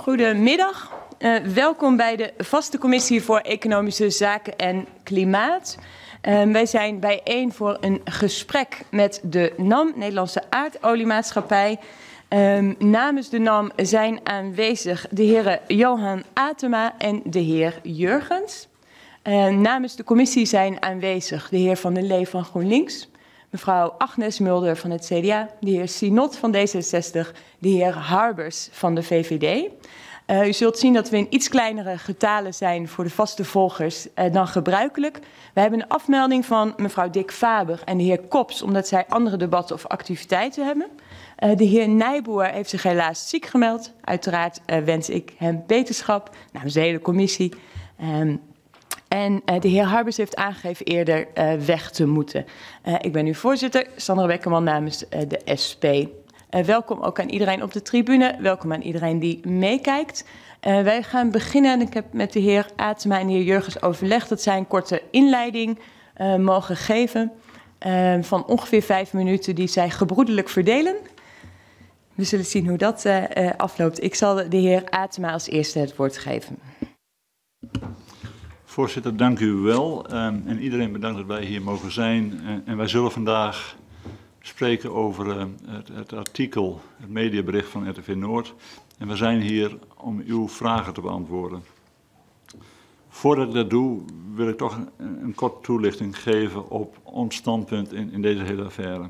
Goedemiddag. Welkom bij de Vaste Commissie voor Economische Zaken en Klimaat. Wij zijn bijeen voor een gesprek met de NAM, Nederlandse Aardoliemaatschappij. Namens de NAM zijn aanwezig de heren Johan Atema en de heer Jurgens. Namens de commissie zijn aanwezig de heer Van der Lee van GroenLinks, mevrouw Agnes Mulder van het CDA, de heer Sinot van D66, de heer Harbers van de VVD. U zult zien dat we in iets kleinere getalen zijn voor de vaste volgers dan gebruikelijk. We hebben een afmelding van mevrouw Dick Faber en de heer Kops, omdat zij andere debatten of activiteiten hebben. De heer Nijboer heeft zich helaas ziek gemeld. Uiteraard wens ik hem beterschap namens de hele commissie. En de heer Harbers heeft aangegeven eerder weg te moeten. Ik ben uw voorzitter, Sandra Bekkerman namens de SP. Welkom ook aan iedereen op de tribune. Welkom aan iedereen die meekijkt. Wij gaan beginnen en ik heb met de heer Atema en de heer Jurgens overlegd dat zij een korte inleiding mogen geven van ongeveer 5 minuten die zij gebroedelijk verdelen. We zullen zien hoe dat afloopt. Ik zal de heer Atema als eerste het woord geven. Voorzitter, dank u wel. En iedereen bedankt dat wij hier mogen zijn. En wij zullen vandaag spreken over het artikel, het mediabericht van RTV Noord. En we zijn hier om uw vragen te beantwoorden. Voordat ik dat doe, wil ik toch een korte toelichting geven op ons standpunt in deze hele affaire.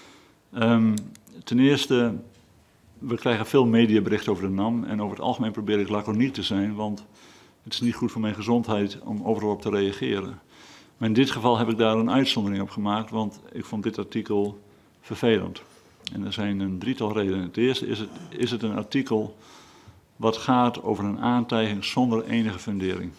Ten eerste, we krijgen veel mediaberichten over de NAM. En over het algemeen probeer ik laconiek te zijn, want het is niet goed voor mijn gezondheid om overal op te reageren. Maar in dit geval heb ik daar een uitzondering op gemaakt, want ik vond dit artikel vervelend. En er zijn een drietal redenen. Het eerste is het een artikel wat gaat over een aantijging zonder enige fundering.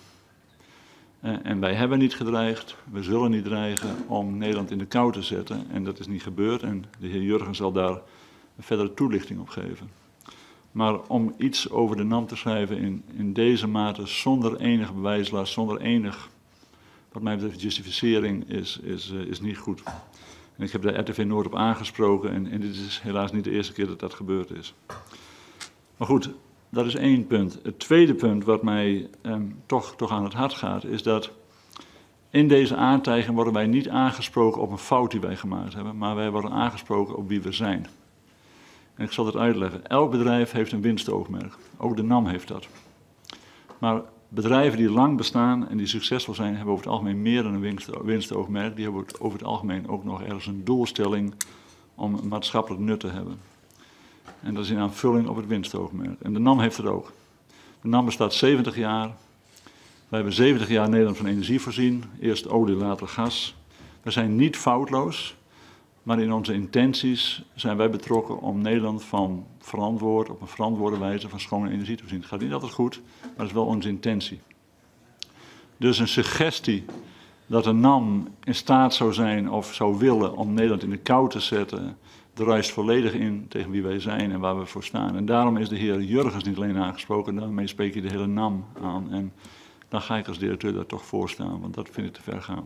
En wij hebben niet gedreigd, we zullen niet dreigen om Nederland in de kou te zetten. En dat is niet gebeurd en de heer Jurgens zal daar een verdere toelichting op geven. Maar om iets over de NAM te schrijven in deze mate zonder enige bewijslast, zonder enig, wat mij betreft, justificering is niet goed. En ik heb de RTV Noord op aangesproken en dit is helaas niet de eerste keer dat dat gebeurd is. Maar goed, dat is één punt. Het tweede punt wat mij toch aan het hart gaat, is dat in deze aantijging worden wij niet aangesproken op een fout die wij gemaakt hebben, maar wij worden aangesproken op wie we zijn. En ik zal het uitleggen. Elk bedrijf heeft een winstoogmerk. Ook de NAM heeft dat. Maar bedrijven die lang bestaan en die succesvol zijn, hebben over het algemeen meer dan een winstoogmerk. Die hebben over het algemeen ook nog ergens een doelstelling om een maatschappelijk nut te hebben. En dat is in aanvulling op het winstoogmerk. En de NAM heeft het ook. De NAM bestaat 70 jaar. Wij hebben 70 jaar Nederland van energie voorzien. Eerst olie, later gas. We zijn niet foutloos. Maar in onze intenties zijn wij betrokken om Nederland op een verantwoorde wijze van schone energie te voorzien. Het gaat niet altijd goed, maar dat is wel onze intentie. Dus een suggestie dat een NAM in staat zou zijn of zou willen om Nederland in de kou te zetten, druist volledig in tegen wie wij zijn en waar we voor staan. En daarom is de heer Jurgens niet alleen aangesproken, daarmee spreek je de hele NAM aan. En dan ga ik als directeur daar toch voor staan, want dat vind ik te ver gaan.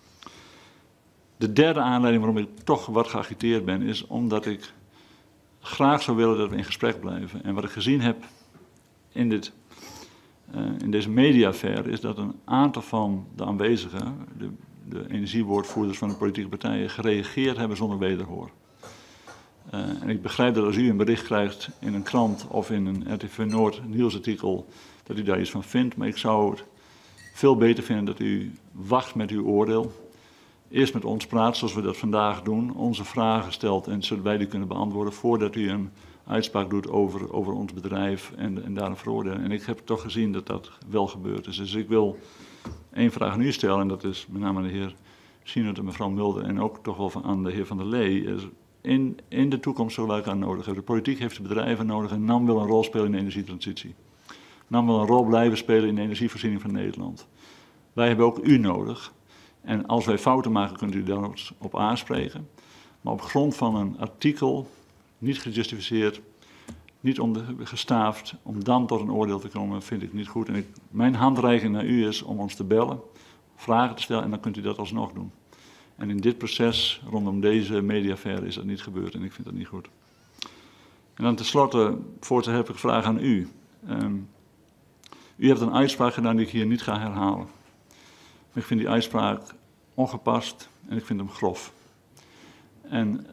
De derde aanleiding waarom ik toch wat geagiteerd ben, is omdat ik graag zou willen dat we in gesprek blijven. En wat ik gezien heb in deze mediaaffaire is dat een aantal van de aanwezigen, de energiewoordvoerders van de politieke partijen, gereageerd hebben zonder wederhoor. En ik begrijp dat als u een bericht krijgt in een krant of in een RTV Noord nieuwsartikel, dat u daar iets van vindt. Maar ik zou het veel beter vinden dat u wacht met uw oordeel. Eerst met ons praat, zoals we dat vandaag doen, onze vragen stelt en zodat wij die kunnen beantwoorden voordat u een uitspraak doet over ons bedrijf en daar een veroordeling. En ik heb toch gezien dat dat wel gebeurd is. Dus ik wil één vraag aan u stellen en dat is met name aan de heer Sinot en mevrouw Mulder en ook toch wel aan de heer Van der Lee. In de toekomst zullen wij elkaar nodig hebben. De politiek heeft de bedrijven nodig en NAM wil een rol spelen in de energietransitie. NAM wil een rol blijven spelen in de energievoorziening van Nederland. Wij hebben ook u nodig. En als wij fouten maken, kunt u daar op aanspreken. Maar op grond van een artikel, niet gejustificeerd, niet gestaafd, om dan tot een oordeel te komen, vind ik niet goed. En mijn handreiking naar u is om ons te bellen, vragen te stellen en dan kunt u dat alsnog doen. En in dit proces rondom deze mediaaffaire is dat niet gebeurd en ik vind dat niet goed. En dan tenslotte, voorzitter, heb ik een vraag aan u. U hebt een uitspraak gedaan die ik hier niet ga herhalen. Ik vind die uitspraak ongepast en ik vind hem grof. En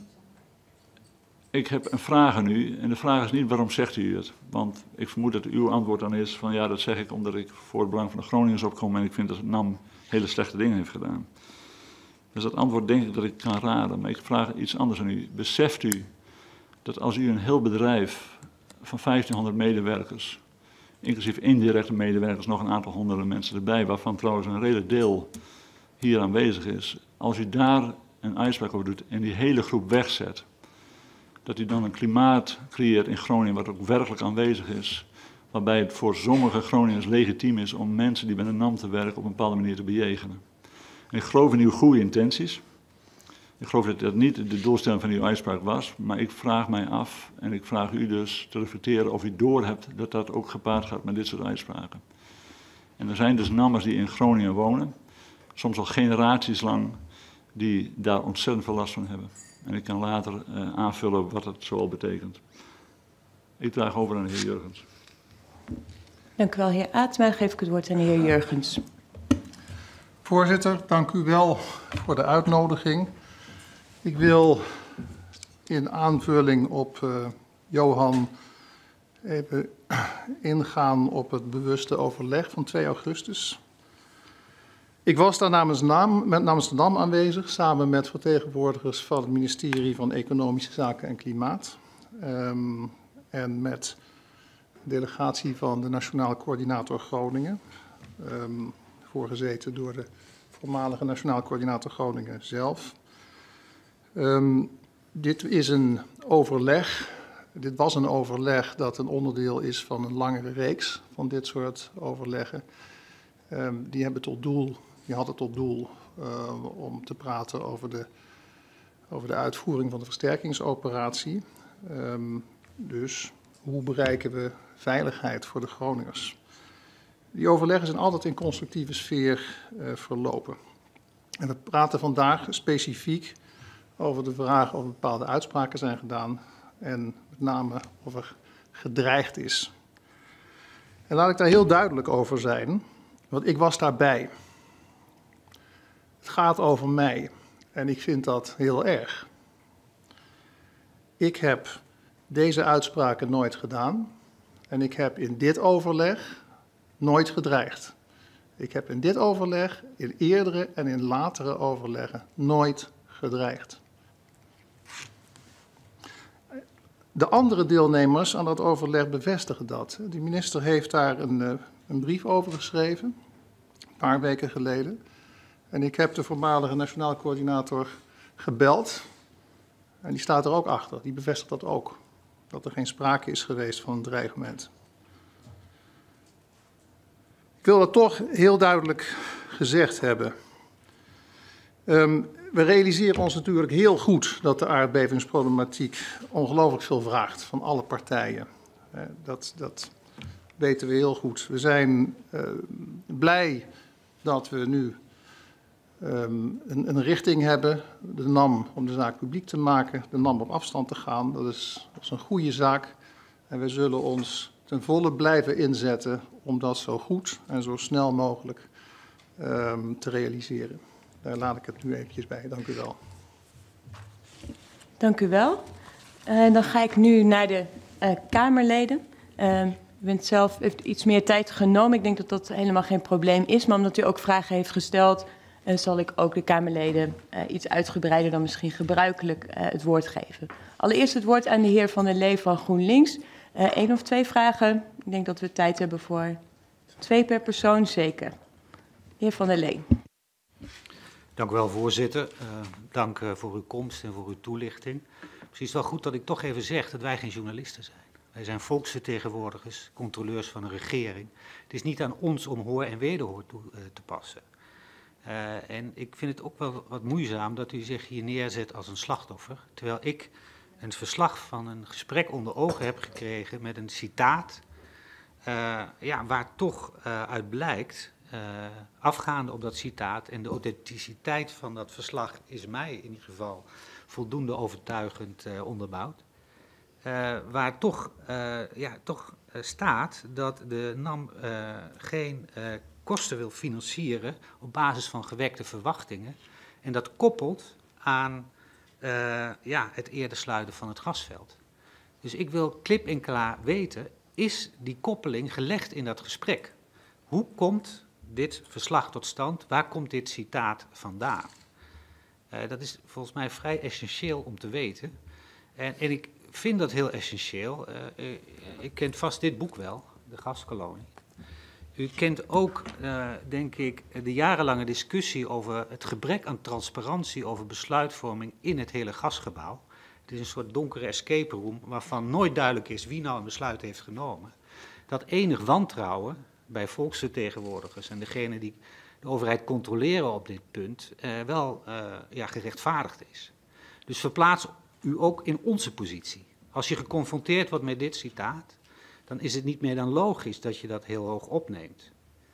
ik heb een vraag aan u. En de vraag is niet waarom zegt u het. Want ik vermoed dat uw antwoord dan is van ja, dat zeg ik omdat ik voor het belang van de Groningers opkom en ik vind dat NAM hele slechte dingen heeft gedaan. Dus dat antwoord denk ik dat ik kan raden. Maar ik vraag iets anders aan u. Beseft u dat als u een heel bedrijf van 1500 medewerkers, inclusief indirecte medewerkers, nog een aantal honderden mensen erbij, waarvan trouwens een redelijk deel hier aanwezig is, als u daar een uitspraak over doet en die hele groep wegzet, dat u dan een klimaat creëert in Groningen wat ook werkelijk aanwezig is, waarbij het voor sommige Groningers legitiem is om mensen die bij de NAM te werken op een bepaalde manier te bejegenen. En ik geloof in uw goede intenties. Ik geloof dat dat niet de doelstelling van uw uitspraak was, maar ik vraag mij af en ik vraag u dus te reflecteren of u doorhebt dat dat ook gepaard gaat met dit soort uitspraken. En er zijn dus NAM'ers die in Groningen wonen, soms al generaties lang, die daar ontzettend veel last van hebben. En ik kan later aanvullen wat het zoal betekent. Ik draag over aan de heer Jurgens. Dank u wel, heer Atema. Dan geef ik het woord aan de heer Jurgens. Voorzitter, dank u wel voor de uitnodiging. Ik wil in aanvulling op Johan even ingaan op het bewuste overleg van 2 augustus. Ik was daar namens de NAM aanwezig, samen met vertegenwoordigers van het ministerie van Economische Zaken en Klimaat. En met de delegatie van de Nationaal Coördinator Groningen, voorgezeten door de voormalige Nationaal Coördinator Groningen zelf. Dit is een overleg. Dit was een overleg dat een onderdeel is van een langere reeks van dit soort overleggen. Die hadden tot doel om te praten over de uitvoering van de versterkingsoperatie. Dus hoe bereiken we veiligheid voor de Groningers? Die overleggen zijn altijd in constructieve sfeer verlopen. En we praten vandaag specifiek over de vraag of bepaalde uitspraken zijn gedaan en met name of er gedreigd is. En laat ik daar heel duidelijk over zijn, want ik was daarbij. Het gaat over mij en ik vind dat heel erg. Ik heb deze uitspraken nooit gedaan en ik heb in dit overleg nooit gedreigd. Ik heb in dit overleg, in eerdere en in latere overleggen, nooit gedreigd. De andere deelnemers aan dat overleg bevestigen dat. De minister heeft daar een brief over geschreven, een paar weken geleden. En ik heb de voormalige Nationaal Coördinator gebeld. En die staat er ook achter, die bevestigt dat ook. Dat er geen sprake is geweest van een dreigement. Ik wil dat toch heel duidelijk gezegd hebben. We realiseren ons natuurlijk heel goed dat de aardbevingsproblematiek ongelooflijk veel vraagt van alle partijen. Dat weten we heel goed. We zijn blij dat we nu een richting hebben, de NAM, om de zaak publiek te maken, de NAM op afstand te gaan. Dat is een goede zaak en we zullen ons ten volle blijven inzetten om dat zo goed en zo snel mogelijk te realiseren. Daar laat ik het nu eventjes bij. Dank u wel. Dank u wel. Dan ga ik nu naar de Kamerleden. U bent zelf, heeft iets meer tijd genomen. Ik denk dat dat helemaal geen probleem is. Maar omdat u ook vragen heeft gesteld, zal ik ook de Kamerleden iets uitgebreider dan misschien gebruikelijk het woord geven. Allereerst het woord aan de heer Van der Lee van GroenLinks. 1 of 2 vragen. Ik denk dat we tijd hebben voor 2 per persoon, zeker. Heer Van der Lee. Dank u wel, voorzitter. Dank voor uw komst en voor uw toelichting. Misschien is het wel goed dat ik toch even zeg dat wij geen journalisten zijn. Wij zijn volksvertegenwoordigers, controleurs van een regering. Het is niet aan ons om hoor en wederhoor toe te passen. En ik vind het ook wel wat moeizaam dat u zich hier neerzet als een slachtoffer, terwijl ik een verslag van een gesprek onder ogen heb gekregen met een citaat, waar toch uit blijkt, afgaande op dat citaat en de authenticiteit van dat verslag is mij in ieder geval voldoende overtuigend onderbouwd, waar toch staat dat de NAM geen kosten wil financieren op basis van gewekte verwachtingen. En dat koppelt aan het eerder sluiten van het gasveld. Dus ik wil klip en klaar weten, is die koppeling gelegd in dat gesprek? Hoe komt dit verslag tot stand? Waar komt dit citaat vandaan? Dat is volgens mij vrij essentieel om te weten. En ik vind dat heel essentieel. U kent vast dit boek wel, De Gaskolonie. U kent ook, denk ik, de jarenlange discussie over het gebrek aan transparantie over besluitvorming in het hele gasgebouw. Het is een soort donkere escape room waarvan nooit duidelijk is wie nou een besluit heeft genomen. Dat enig wantrouwen bij volksvertegenwoordigers en degenen die de overheid controleren op dit punt wel gerechtvaardigd is. Dus verplaats u ook in onze positie. Als je geconfronteerd wordt met dit citaat, dan is het niet meer dan logisch dat je dat heel hoog opneemt.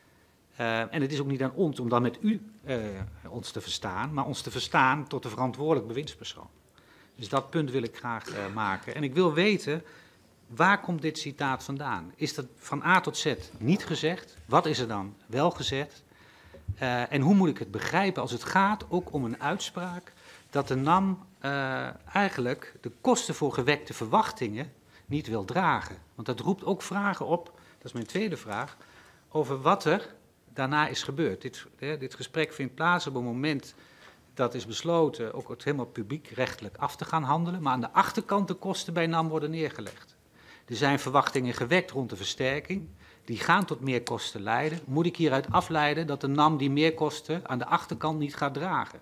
En het is ook niet aan ons om dan met u ons te verstaan, maar ons te verstaan tot de verantwoordelijk bewindspersoon. Dus dat punt wil ik graag maken. En ik wil weten, waar komt dit citaat vandaan? Is dat van A tot Z niet gezegd? Wat is er dan wel gezegd? En hoe moet ik het begrijpen als het gaat ook om een uitspraak dat de NAM eigenlijk de kosten voor gewekte verwachtingen niet wil dragen? Want dat roept ook vragen op, dat is mijn tweede vraag, over wat er daarna is gebeurd. Dit gesprek vindt plaats op een moment dat is besloten ook het helemaal publiekrechtelijk af te gaan handelen, maar aan de achterkant de kosten bij NAM worden neergelegd. Er zijn verwachtingen gewekt rond de versterking, die gaan tot meerkosten leiden. Moet ik hieruit afleiden dat de NAM die meerkosten aan de achterkant niet gaat dragen?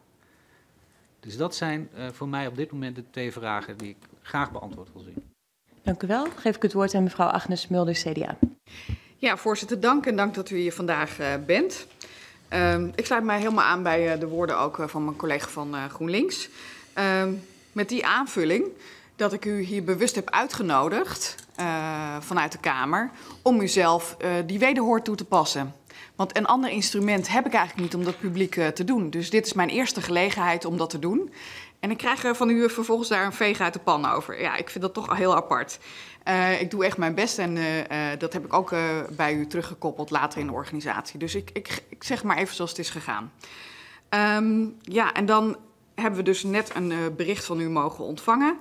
Dus dat zijn voor mij op dit moment de twee vragen die ik graag beantwoord wil zien. Dank u wel. Dan geef ik het woord aan mevrouw Agnes Mulder, CDA. Ja, voorzitter, dank en dank dat u hier vandaag bent. Ik sluit mij helemaal aan bij de woorden ook van mijn collega van GroenLinks. Met die aanvulling dat ik u hier bewust heb uitgenodigd vanuit de Kamer om u zelf die wederhoor toe te passen. Want een ander instrument heb ik eigenlijk niet om dat publiek te doen. Dus dit is mijn eerste gelegenheid om dat te doen. En ik krijg van u vervolgens daar een veeg uit de pan over. Ja, ik vind dat toch heel apart. Ik doe echt mijn best en dat heb ik ook bij u teruggekoppeld later in de organisatie. Dus ik zeg maar even zoals het is gegaan. Ja, en dan hebben we dus net een bericht van u mogen ontvangen.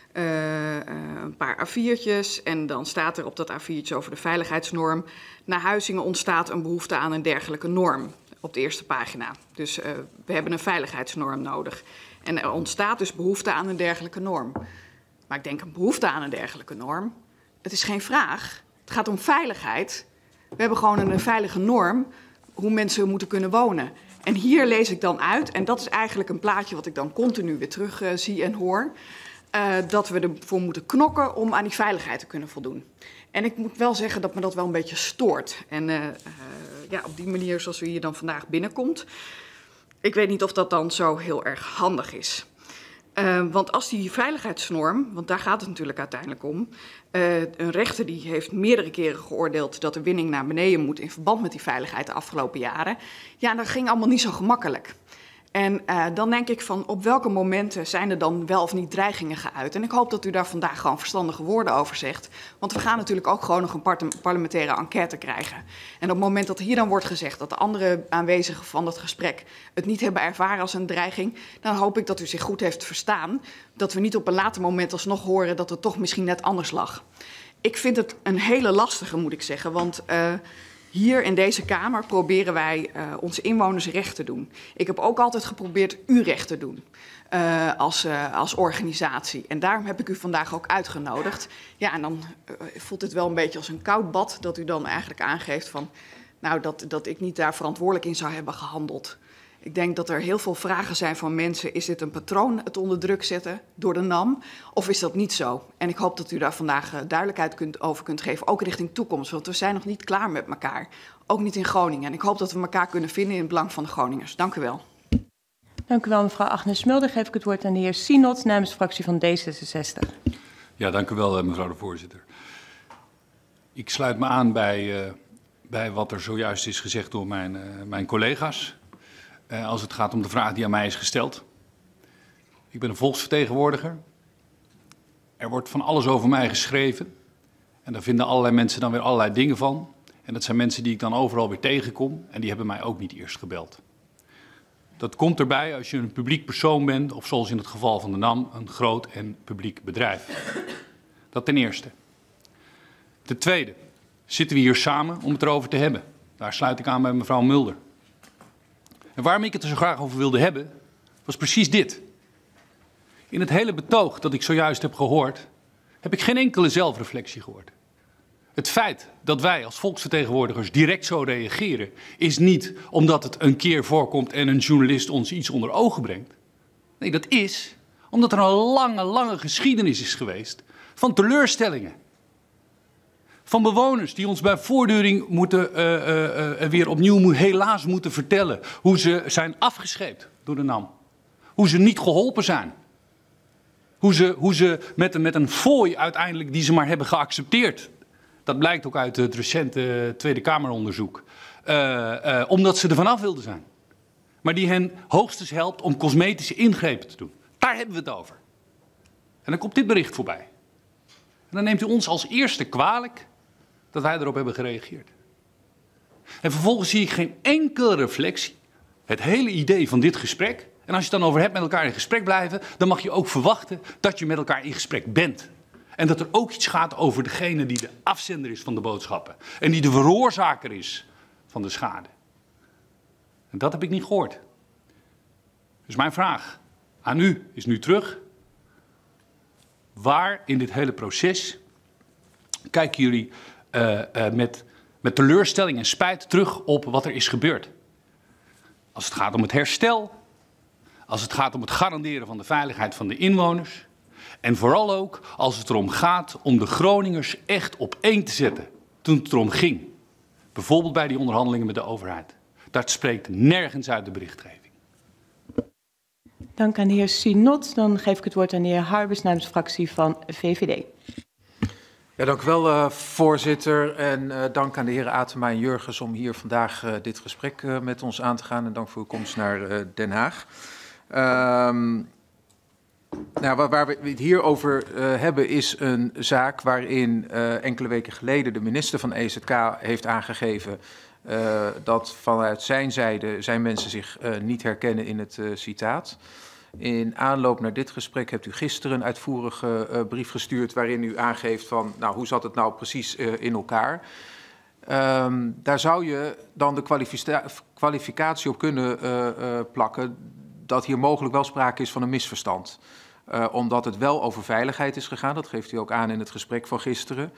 Een paar A4'tjes en dan staat er op dat A4'tje over de veiligheidsnorm. Na Huizingen ontstaat een behoefte aan een dergelijke norm op de eerste pagina. Dus we hebben een veiligheidsnorm nodig. En er ontstaat dus behoefte aan een dergelijke norm. Maar ik denk een behoefte aan een dergelijke norm. Het is geen vraag. Het gaat om veiligheid. We hebben gewoon een veilige norm hoe mensen moeten kunnen wonen. En hier lees ik dan uit, en dat is eigenlijk een plaatje wat ik dan continu weer terug zie en hoor, dat we ervoor moeten knokken om aan die veiligheid te kunnen voldoen. En ik moet wel zeggen dat me dat wel een beetje stoort. En ja, op die manier zoals u hier dan vandaag binnenkomt, ik weet niet of dat dan zo heel erg handig is. Want als die veiligheidsnorm, want daar gaat het natuurlijk uiteindelijk om, een rechter die heeft meerdere keren geoordeeld dat de winning naar beneden moet in verband met die veiligheid de afgelopen jaren. Ja, dat ging allemaal niet zo gemakkelijk. En dan denk ik van op welke momenten zijn er dan wel of niet dreigingen geuit. En ik hoop dat u daar vandaag gewoon verstandige woorden over zegt. Want we gaan natuurlijk ook gewoon nog een parlementaire enquête krijgen. En op het moment dat hier dan wordt gezegd dat de andere aanwezigen van dat gesprek het niet hebben ervaren als een dreiging, dan hoop ik dat u zich goed heeft verstaan. Dat we niet op een later moment alsnog horen dat het toch misschien net anders lag. Ik vind het een hele lastige, moet ik zeggen, want hier in deze Kamer proberen wij onze inwoners recht te doen. Ik heb ook altijd geprobeerd u recht te doen als organisatie. En daarom heb ik u vandaag ook uitgenodigd. Ja, en dan voelt het wel een beetje als een koud bad dat u dan eigenlijk aangeeft van, nou, dat ik niet daar verantwoordelijk in zou hebben gehandeld. Ik denk dat er heel veel vragen zijn van mensen. Is dit een patroon, het onder druk zetten door de NAM? Of is dat niet zo? En ik hoop dat u daar vandaag duidelijkheid over kunt geven, ook richting toekomst. Want we zijn nog niet klaar met elkaar. Ook niet in Groningen. En ik hoop dat we elkaar kunnen vinden in het belang van de Groningers. Dank u wel. Dank u wel, mevrouw Agnes Mulder. Geef ik het woord aan de heer Sinot namens de fractie van D66. Ja, dank u wel, mevrouw de voorzitter. Ik sluit me aan bij wat er zojuist is gezegd door mijn collega's. Als het gaat om de vraag die aan mij is gesteld. Ik ben een volksvertegenwoordiger. Er wordt van alles over mij geschreven. En daar vinden allerlei mensen dan weer allerlei dingen van. En dat zijn mensen die ik dan overal weer tegenkom. En die hebben mij ook niet eerst gebeld. Dat komt erbij als je een publiek persoon bent, of zoals in het geval van de NAM, een groot en publiek bedrijf. Dat ten eerste. Ten tweede, zitten we hier samen om het erover te hebben. Daar sluit ik aan bij mevrouw Mulder. En waarom ik het er zo graag over wilde hebben, was precies dit. In het hele betoog dat ik zojuist heb gehoord, heb ik geen enkele zelfreflectie gehoord. Het feit dat wij als volksvertegenwoordigers direct zo reageren, is niet omdat het een keer voorkomt en een journalist ons iets onder ogen brengt. Nee, dat is omdat er een lange geschiedenis is geweest van teleurstellingen. Van bewoners die ons bij voortduring moeten, weer opnieuw helaas moeten vertellen hoe ze zijn afgescheept door de NAM. Hoe ze niet geholpen zijn. Hoe ze met een fooi uiteindelijk die ze maar hebben geaccepteerd. Dat blijkt ook uit het recente Tweede Kameronderzoek. Omdat ze er vanaf wilden zijn. Maar die hen hoogstens helpt om cosmetische ingrepen te doen. Daar hebben we het over. En dan komt dit bericht voorbij. En dan neemt u ons als eerste kwalijk dat wij erop hebben gereageerd. En vervolgens zie ik geen enkele reflectie. Het hele idee van dit gesprek. En als je het dan over hebt met elkaar in gesprek blijven, dan mag je ook verwachten dat je met elkaar in gesprek bent. En dat er ook iets gaat over degene die de afzender is van de boodschappen. En die de veroorzaker is van de schade. En dat heb ik niet gehoord. Dus mijn vraag aan u is nu terug. Waar in dit hele proces kijken jullie met teleurstelling en spijt terug op wat er is gebeurd? Als het gaat om het herstel, als het gaat om het garanderen van de veiligheid van de inwoners. En vooral ook als het erom gaat om de Groningers echt op één te zetten toen het erom ging. Bijvoorbeeld bij die onderhandelingen met de overheid. Dat spreekt nergens uit de berichtgeving. Dank aan de heer Sinot. Dan geef ik het woord aan de heer Harbers namens de fractie van VVD. Ja, dank u wel, voorzitter. En dank aan de heren Atema en Jurgens om hier vandaag dit gesprek met ons aan te gaan. En dank voor uw komst naar Den Haag. Nou, waar we het hier over hebben is een zaak waarin enkele weken geleden de minister van EZK heeft aangegeven dat vanuit zijn zijde zijn mensen zich niet herkennen in het citaat. In aanloop naar dit gesprek hebt u gisteren een uitvoerige brief gestuurd waarin u aangeeft van, nou, hoe zat het nou precies in elkaar? Daar zou je dan de kwalificatie op kunnen plakken dat hier mogelijk wel sprake is van een misverstand. Omdat het wel over veiligheid is gegaan, dat geeft u ook aan in het gesprek van gisteren.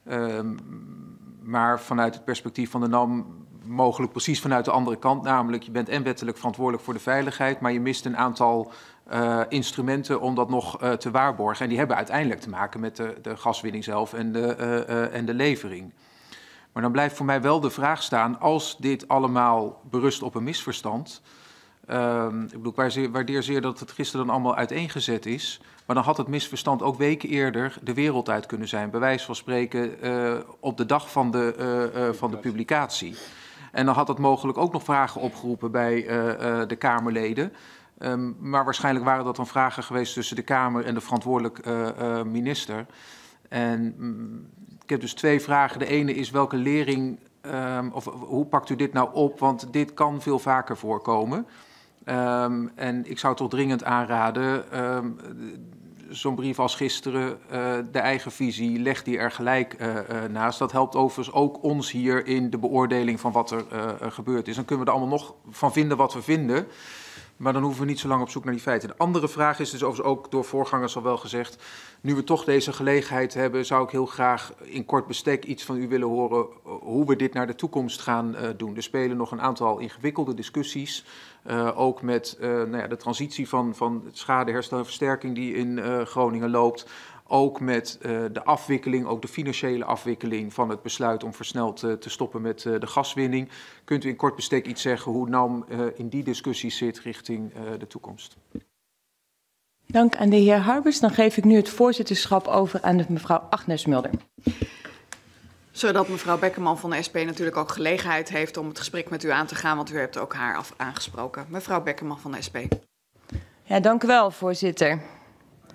Maar vanuit het perspectief van de NAM mogelijk precies vanuit de andere kant. Namelijk, je bent en wettelijk verantwoordelijk voor de veiligheid, maar je mist een aantal instrumenten om dat nog te waarborgen. En die hebben uiteindelijk te maken met de gaswinning zelf en de levering. Maar dan blijft voor mij wel de vraag staan, als dit allemaal berust op een misverstand. Ik bedoel, ik waardeer zeer dat het gisteren dan allemaal uiteengezet is. Maar dan had het misverstand ook weken eerder de wereld uit kunnen zijn. Bij wijze van spreken op de dag van de publicatie. En dan had het mogelijk ook nog vragen opgeroepen bij de Kamerleden. Maar waarschijnlijk waren dat dan vragen geweest tussen de Kamer en de verantwoordelijk minister. En ik heb dus twee vragen. De ene is welke lering, of hoe pakt u dit nou op? Want dit kan veel vaker voorkomen. En ik zou toch dringend aanraden, zo'n brief als gisteren, de eigen visie, leg die er gelijk naast. Dat helpt overigens ook ons hier in de beoordeling van wat er gebeurd is. Dan kunnen we er allemaal nog van vinden wat we vinden. Maar dan hoeven we niet zo lang op zoek naar die feiten. De andere vraag is dus overigens ook door voorgangers al wel gezegd. Nu we toch deze gelegenheid hebben, zou ik heel graag in kort bestek iets van u willen horen hoe we dit naar de toekomst gaan doen. Er spelen nog een aantal ingewikkelde discussies. Ook met de transitie van het schade, herstel en versterking die in Groningen loopt. Ook met de afwikkeling, ook de financiële afwikkeling van het besluit om versneld te stoppen met de gaswinning. Kunt u in kort bestek iets zeggen hoe NAM in die discussie zit richting de toekomst? Dank aan de heer Harbers. Dan geef ik nu het voorzitterschap over aan mevrouw Agnes Mulder. Zodat mevrouw Bekkerman van de SP natuurlijk ook gelegenheid heeft om het gesprek met u aan te gaan, want u hebt ook haar aangesproken. Mevrouw Bekkerman van de SP. Ja, dank u wel, voorzitter.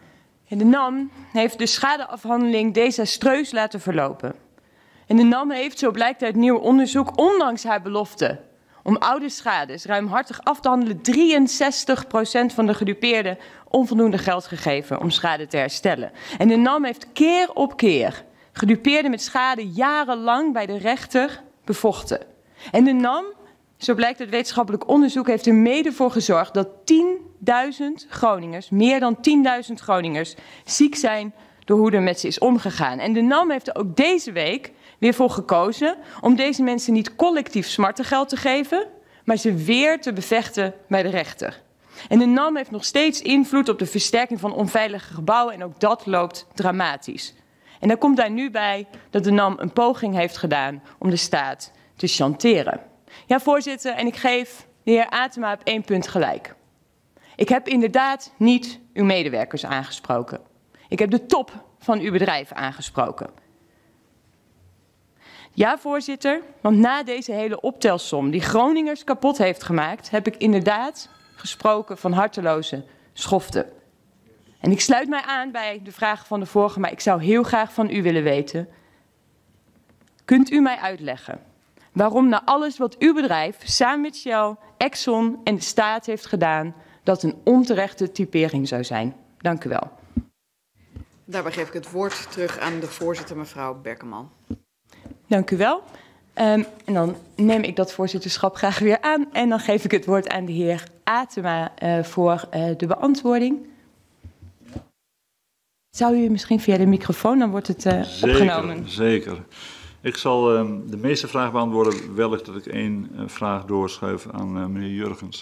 De NAM heeft de schadeafhandeling desastreus laten verlopen. En de NAM heeft, zo blijkt uit nieuw onderzoek, ondanks haar belofte om oude schades ruimhartig af te handelen, 63% van de gedupeerden onvoldoende geld gegeven om schade te herstellen. En de NAM heeft keer op keer gedupeerden met schade jarenlang bij de rechter bevochten. En de NAM, zo blijkt uit wetenschappelijk onderzoek, heeft er mede voor gezorgd dat 10.000 Groningers, meer dan 10.000 Groningers, ziek zijn door hoe er met ze is omgegaan. En de NAM heeft er ook deze week weer voor gekozen om deze mensen niet collectief smartengeld te geven, maar ze weer te bevechten bij de rechter. En de NAM heeft nog steeds invloed op de versterking van onveilige gebouwen en ook dat loopt dramatisch. En dan komt daar nu bij dat de NAM een poging heeft gedaan om de staat te chanteren. Ja, voorzitter, en ik geef de heer Atema op 1 punt gelijk. Ik heb inderdaad niet uw medewerkers aangesproken. Ik heb de top van uw bedrijf aangesproken. Ja, voorzitter, want na deze hele optelsom die Groningers kapot heeft gemaakt, heb ik inderdaad gesproken van harteloze schoften. En ik sluit mij aan bij de vragen van de vorige, maar ik zou heel graag van u willen weten. Kunt u mij uitleggen waarom na alles wat uw bedrijf samen met Shell, Exxon en de staat heeft gedaan, dat een onterechte typering zou zijn? Dank u wel. Daarbij geef ik het woord terug aan de voorzitter, mevrouw Berkeman. Dank u wel. En dan neem ik dat voorzitterschap graag weer aan. En dan geef ik het woord aan de heer Atema voor de beantwoording. Zou u misschien via de microfoon, dan wordt het opgenomen. Zeker. Ik zal de meeste vragen beantwoorden. Wellicht dat ik 1 vraag doorschuif aan meneer Jurgens.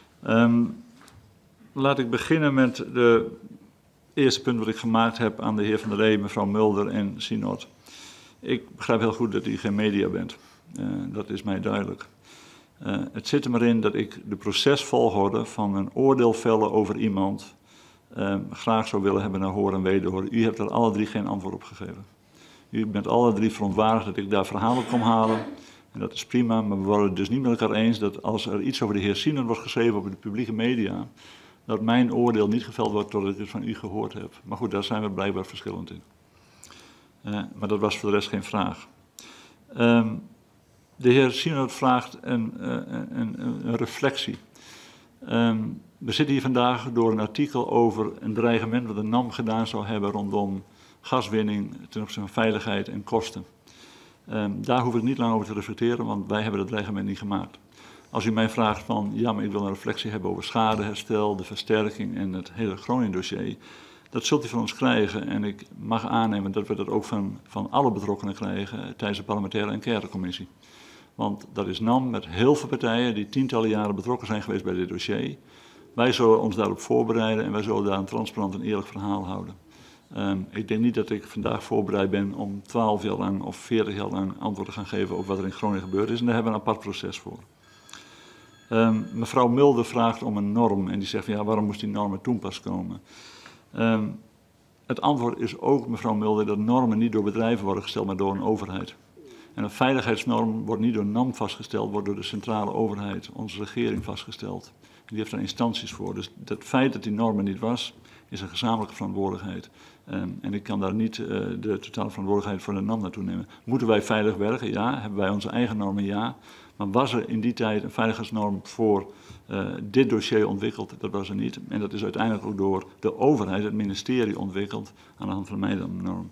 Laat ik beginnen met de eerste punt wat ik gemaakt heb aan de heer Van der Lee, mevrouw Mulder en Synod. Ik begrijp heel goed dat u geen media bent. Dat is mij duidelijk. Het zit er maar in dat ik de procesvolgorde van een oordeel vellen over iemand graag zou willen hebben naar horen en wederhoren. U hebt er alle 3 geen antwoord op gegeven. U bent alle 3 verontwaardigd dat ik daar verhalen kom halen. En dat is prima, maar we worden het dus niet met elkaar eens dat als er iets over de heer Synod wordt geschreven op de publieke media, dat mijn oordeel niet geveld wordt totdat ik het van u gehoord heb. Maar goed, daar zijn we blijkbaar verschillend in. Maar dat was voor de rest geen vraag. De heer Synod vraagt een reflectie. We zitten hier vandaag door een artikel over een dreigement wat de NAM gedaan zou hebben rondom gaswinning ten opzichte van veiligheid en kosten. Daar hoef ik niet lang over te reflecteren, want wij hebben dat dreigement niet gemaakt. Als u mij vraagt van, ja, maar ik wil een reflectie hebben over schadeherstel, de versterking en het hele Groningen-dossier, dat zult u van ons krijgen en ik mag aannemen dat we dat ook van alle betrokkenen krijgen tijdens de parlementaire enquêtecommissie. Want dat is NAM met heel veel partijen die tientallen jaren betrokken zijn geweest bij dit dossier. Wij zullen ons daarop voorbereiden en wij zullen daar een transparant en eerlijk verhaal houden. Ik denk niet dat ik vandaag voorbereid ben om 12 jaar lang of 40 jaar lang antwoord te gaan geven op wat er in Groningen gebeurd is. En daar hebben we een apart proces voor. Mevrouw Mulder vraagt om een norm en die zegt van ja, waarom moest die norm er toen pas komen? Het antwoord is ook, mevrouw Mulder, dat normen niet door bedrijven worden gesteld, maar door een overheid. En een veiligheidsnorm wordt niet door NAM vastgesteld, wordt door de centrale overheid, onze regering vastgesteld. Die heeft daar instanties voor. Dus het feit dat die norm er niet was, is een gezamenlijke verantwoordelijkheid. En ik kan daar niet de totale verantwoordelijkheid voor de NAM naartoe nemen. Moeten wij veilig werken? Ja. Hebben wij onze eigen normen? Ja. Maar was er in die tijd een veiligheidsnorm voor dit dossier ontwikkeld? Dat was er niet. En dat is uiteindelijk ook door de overheid, het ministerie, ontwikkeld aan de hand van de Meidan-norm.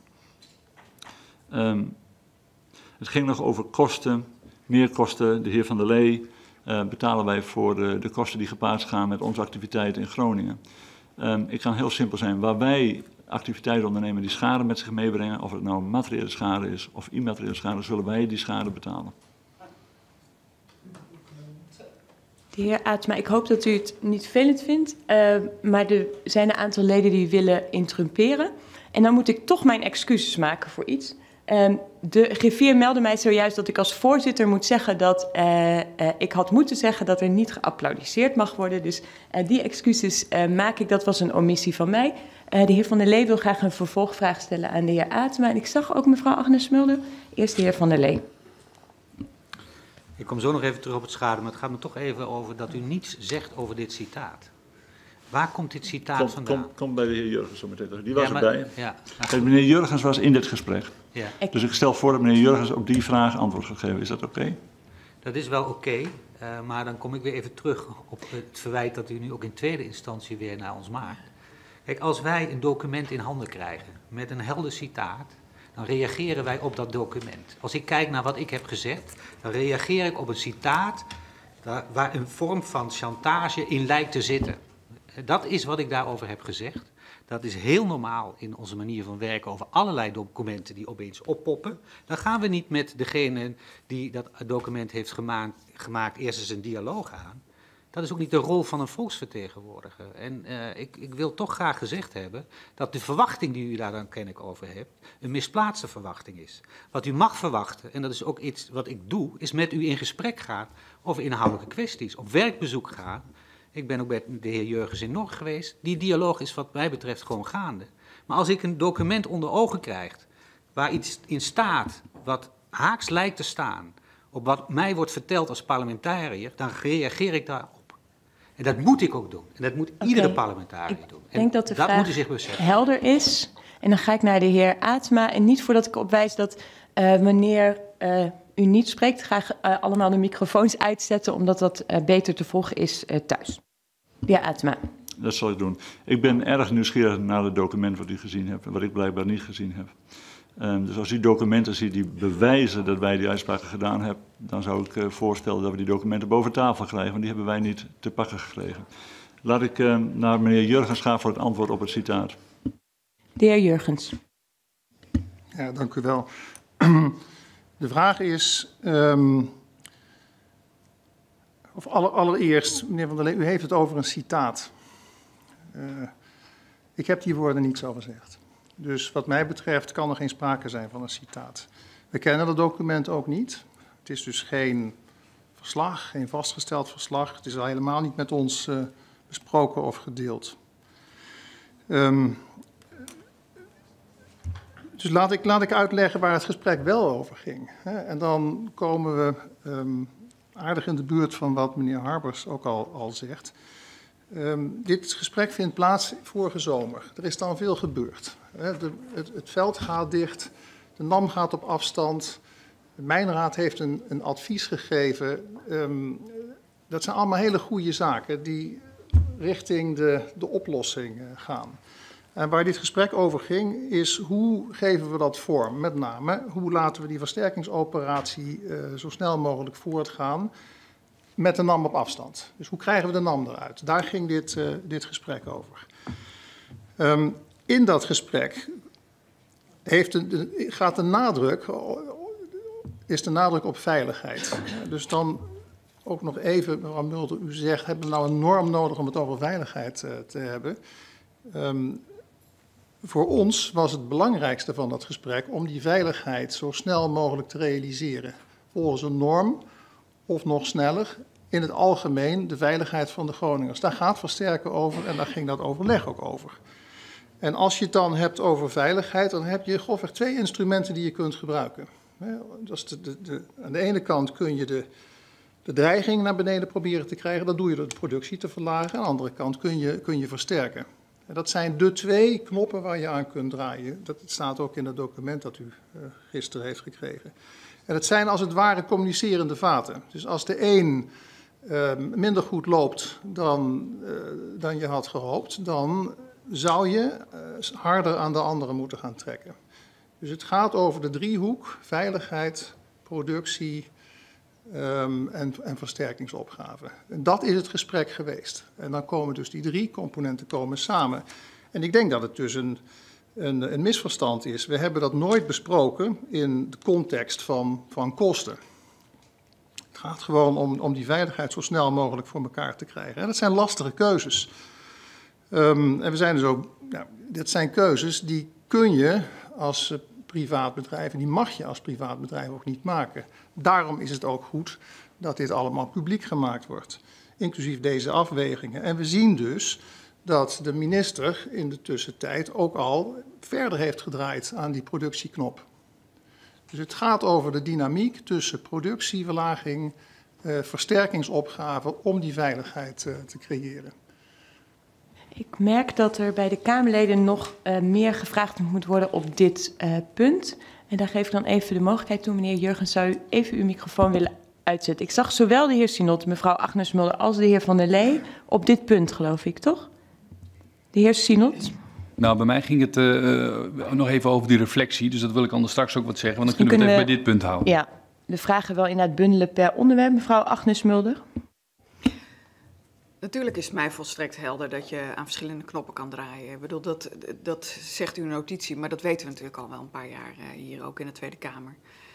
Het ging nog over kosten, meerkosten. De heer Van der Lee betalen wij voor de kosten die gepaard gaan met onze activiteiten in Groningen. Ik kan heel simpel zijn. Waar wij activiteiten ondernemen die schade met zich meebrengen, of het nou materiële schade is of immateriële schade, zullen wij die schade betalen. De heer Atema, ik hoop dat u het niet vervelend vindt, maar er zijn een aantal leden die willen interrumperen. En dan moet ik toch mijn excuses maken voor iets. De griffier meldde mij zojuist dat ik als voorzitter moet zeggen dat ik had moeten zeggen dat er niet geapplaudisseerd mag worden. Dus die excuses maak ik, dat was een omissie van mij. De heer Van der Lee wil graag een vervolgvraag stellen aan de heer Atema. En ik zag ook mevrouw Agnes Mulder. Eerst de heer Van der Lee. Ik kom zo nog even terug op het schade, maar het gaat me toch even over dat u niets zegt over dit citaat. Waar komt dit citaat vandaan? Kom bij de heer Jurgens zo meteen. Die was erbij. Ja, Kijk, meneer Jurgens was in dit gesprek. ja. Dus ik stel voor dat meneer Jurgens op die vraag antwoord gaat geven. Is dat oké? Dat is wel oké, maar dan kom ik weer even terug op het verwijt dat u nu ook in tweede instantie weer naar ons maakt. Kijk, als wij een document in handen krijgen met een helder citaat, dan reageren wij op dat document. Als ik kijk naar wat ik heb gezegd, dan reageer ik op een citaat waar een vorm van chantage in lijkt te zitten. Dat is wat ik daarover heb gezegd. Dat is heel normaal in onze manier van werken over allerlei documenten die opeens oppoppen. Dan gaan we niet met degene die dat document heeft gemaakt eerst eens een dialoog aan. Dat is ook niet de rol van een volksvertegenwoordiger. En ik wil toch graag gezegd hebben dat de verwachting die u daar dan kennelijk over hebt, een misplaatste verwachting is. Wat u mag verwachten, en dat is ook iets wat ik doe, is met u in gesprek gaan over inhoudelijke kwesties, op werkbezoek gaan. Ik ben ook bij de heer Jurgens in Norg geweest. Die dialoog is wat mij betreft gewoon gaande. Maar als ik een document onder ogen krijg waar iets in staat wat haaks lijkt te staan op wat mij wordt verteld als parlementariër, dan reageer ik daarop. En dat moet ik ook doen. En dat moet iedere parlementariër doen. Ik denk dat de vraag moet u zich beseffen. helder is. En dan ga ik naar de heer Atema. En niet voordat ik opwijs dat wanneer u niet spreekt, graag allemaal de microfoons uitzetten, omdat dat beter te volgen is thuis. De heer Atema. Dat zal ik doen. Ik ben erg nieuwsgierig naar het document wat u gezien hebt en wat ik blijkbaar niet gezien heb. Dus als u documenten ziet die bewijzen dat wij die uitspraken gedaan hebben, dan zou ik voorstellen dat we die documenten boven tafel krijgen, want die hebben wij niet te pakken gekregen. Laat ik naar meneer Jurgens gaan voor het antwoord op het citaat. De heer Jurgens. Ja, dank u wel. De vraag is, of allereerst, meneer Van der Lee, u heeft het over een citaat. Ik heb die woorden niet zo gezegd. Dus wat mij betreft kan er geen sprake zijn van een citaat. We kennen dat document ook niet. Het is dus geen verslag, geen vastgesteld verslag. Het is al helemaal niet met ons besproken of gedeeld. Dus laat ik uitleggen waar het gesprek wel over ging. En dan komen we aardig in de buurt van wat meneer Harbers ook al zegt. Dit gesprek vindt plaats vorige zomer. Er is dan veel gebeurd. Het veld gaat dicht, de NAM gaat op afstand. De Mijnraad heeft een advies gegeven. Dat zijn allemaal hele goede zaken die richting de oplossing gaan. En waar dit gesprek over ging, is hoe geven we dat vorm? Met name, hoe laten we die versterkingsoperatie zo snel mogelijk voortgaan met de NAM op afstand? Dus hoe krijgen we de NAM eruit? Daar ging dit gesprek over. In dat gesprek is de nadruk op veiligheid. Dus dan ook nog even, mevrouw Mulder, u zegt, hebben we nou een norm nodig om het over veiligheid te hebben? Voor ons was het belangrijkste van dat gesprek om die veiligheid zo snel mogelijk te realiseren. Volgens een norm, of nog sneller, in het algemeen de veiligheid van de Groningers. Daar gaat Versterken over en daar ging dat overleg ook over. En als je het dan hebt over veiligheid, dan heb je grofweg 2 instrumenten die je kunt gebruiken. Dat is aan de ene kant kun je de dreiging naar beneden proberen te krijgen. Dat doe je door de productie te verlagen. Aan de andere kant kun je versterken. En dat zijn de 2 knoppen waar je aan kunt draaien. Dat staat ook in het document dat u gisteren heeft gekregen. En het zijn als het ware communicerende vaten. Dus als de een minder goed loopt dan je had gehoopt, dan zou je harder aan de andere moeten gaan trekken. Dus het gaat over de driehoek: veiligheid, productie en versterkingsopgave. En dat is het gesprek geweest. En dan komen dus die 3 componenten samen. En ik denk dat het dus een misverstand is. We hebben dat nooit besproken in de context van kosten. Het gaat gewoon om die veiligheid zo snel mogelijk voor elkaar te krijgen. En dat zijn lastige keuzes. En we zijn dus ook, dit zijn keuzes die kun je als privaat bedrijf, en die mag je als privaat bedrijf ook niet maken. Daarom is het ook goed dat dit allemaal publiek gemaakt wordt, inclusief deze afwegingen. En we zien dus dat de minister in de tussentijd ook al verder heeft gedraaid aan die productieknop. Dus het gaat over de dynamiek tussen productieverlaging, versterkingsopgave om die veiligheid te creëren. Ik merk dat er bij de Kamerleden nog meer gevraagd moet worden op dit punt. En daar geef ik dan even de mogelijkheid toe. Meneer Jurgens, zou u even uw microfoon willen uitzetten? Ik zag zowel de heer Sinot, mevrouw Agnes Mulder, als de heer Van der Lee op dit punt, geloof ik, toch? De heer Sinot. Nou, bij mij ging het nog even over die reflectie. Dus dat wil ik anders straks ook wat zeggen. Want dan kunnen we het even bij dit punt houden. Ja, de vragen wel inderdaad bundelen per onderwerp. Mevrouw Agnes Mulder. Natuurlijk is het mij volstrekt helder dat je aan verschillende knoppen kan draaien. Ik bedoel, dat zegt uw notitie, maar dat weten we natuurlijk al wel een paar jaar hier ook in de Tweede Kamer.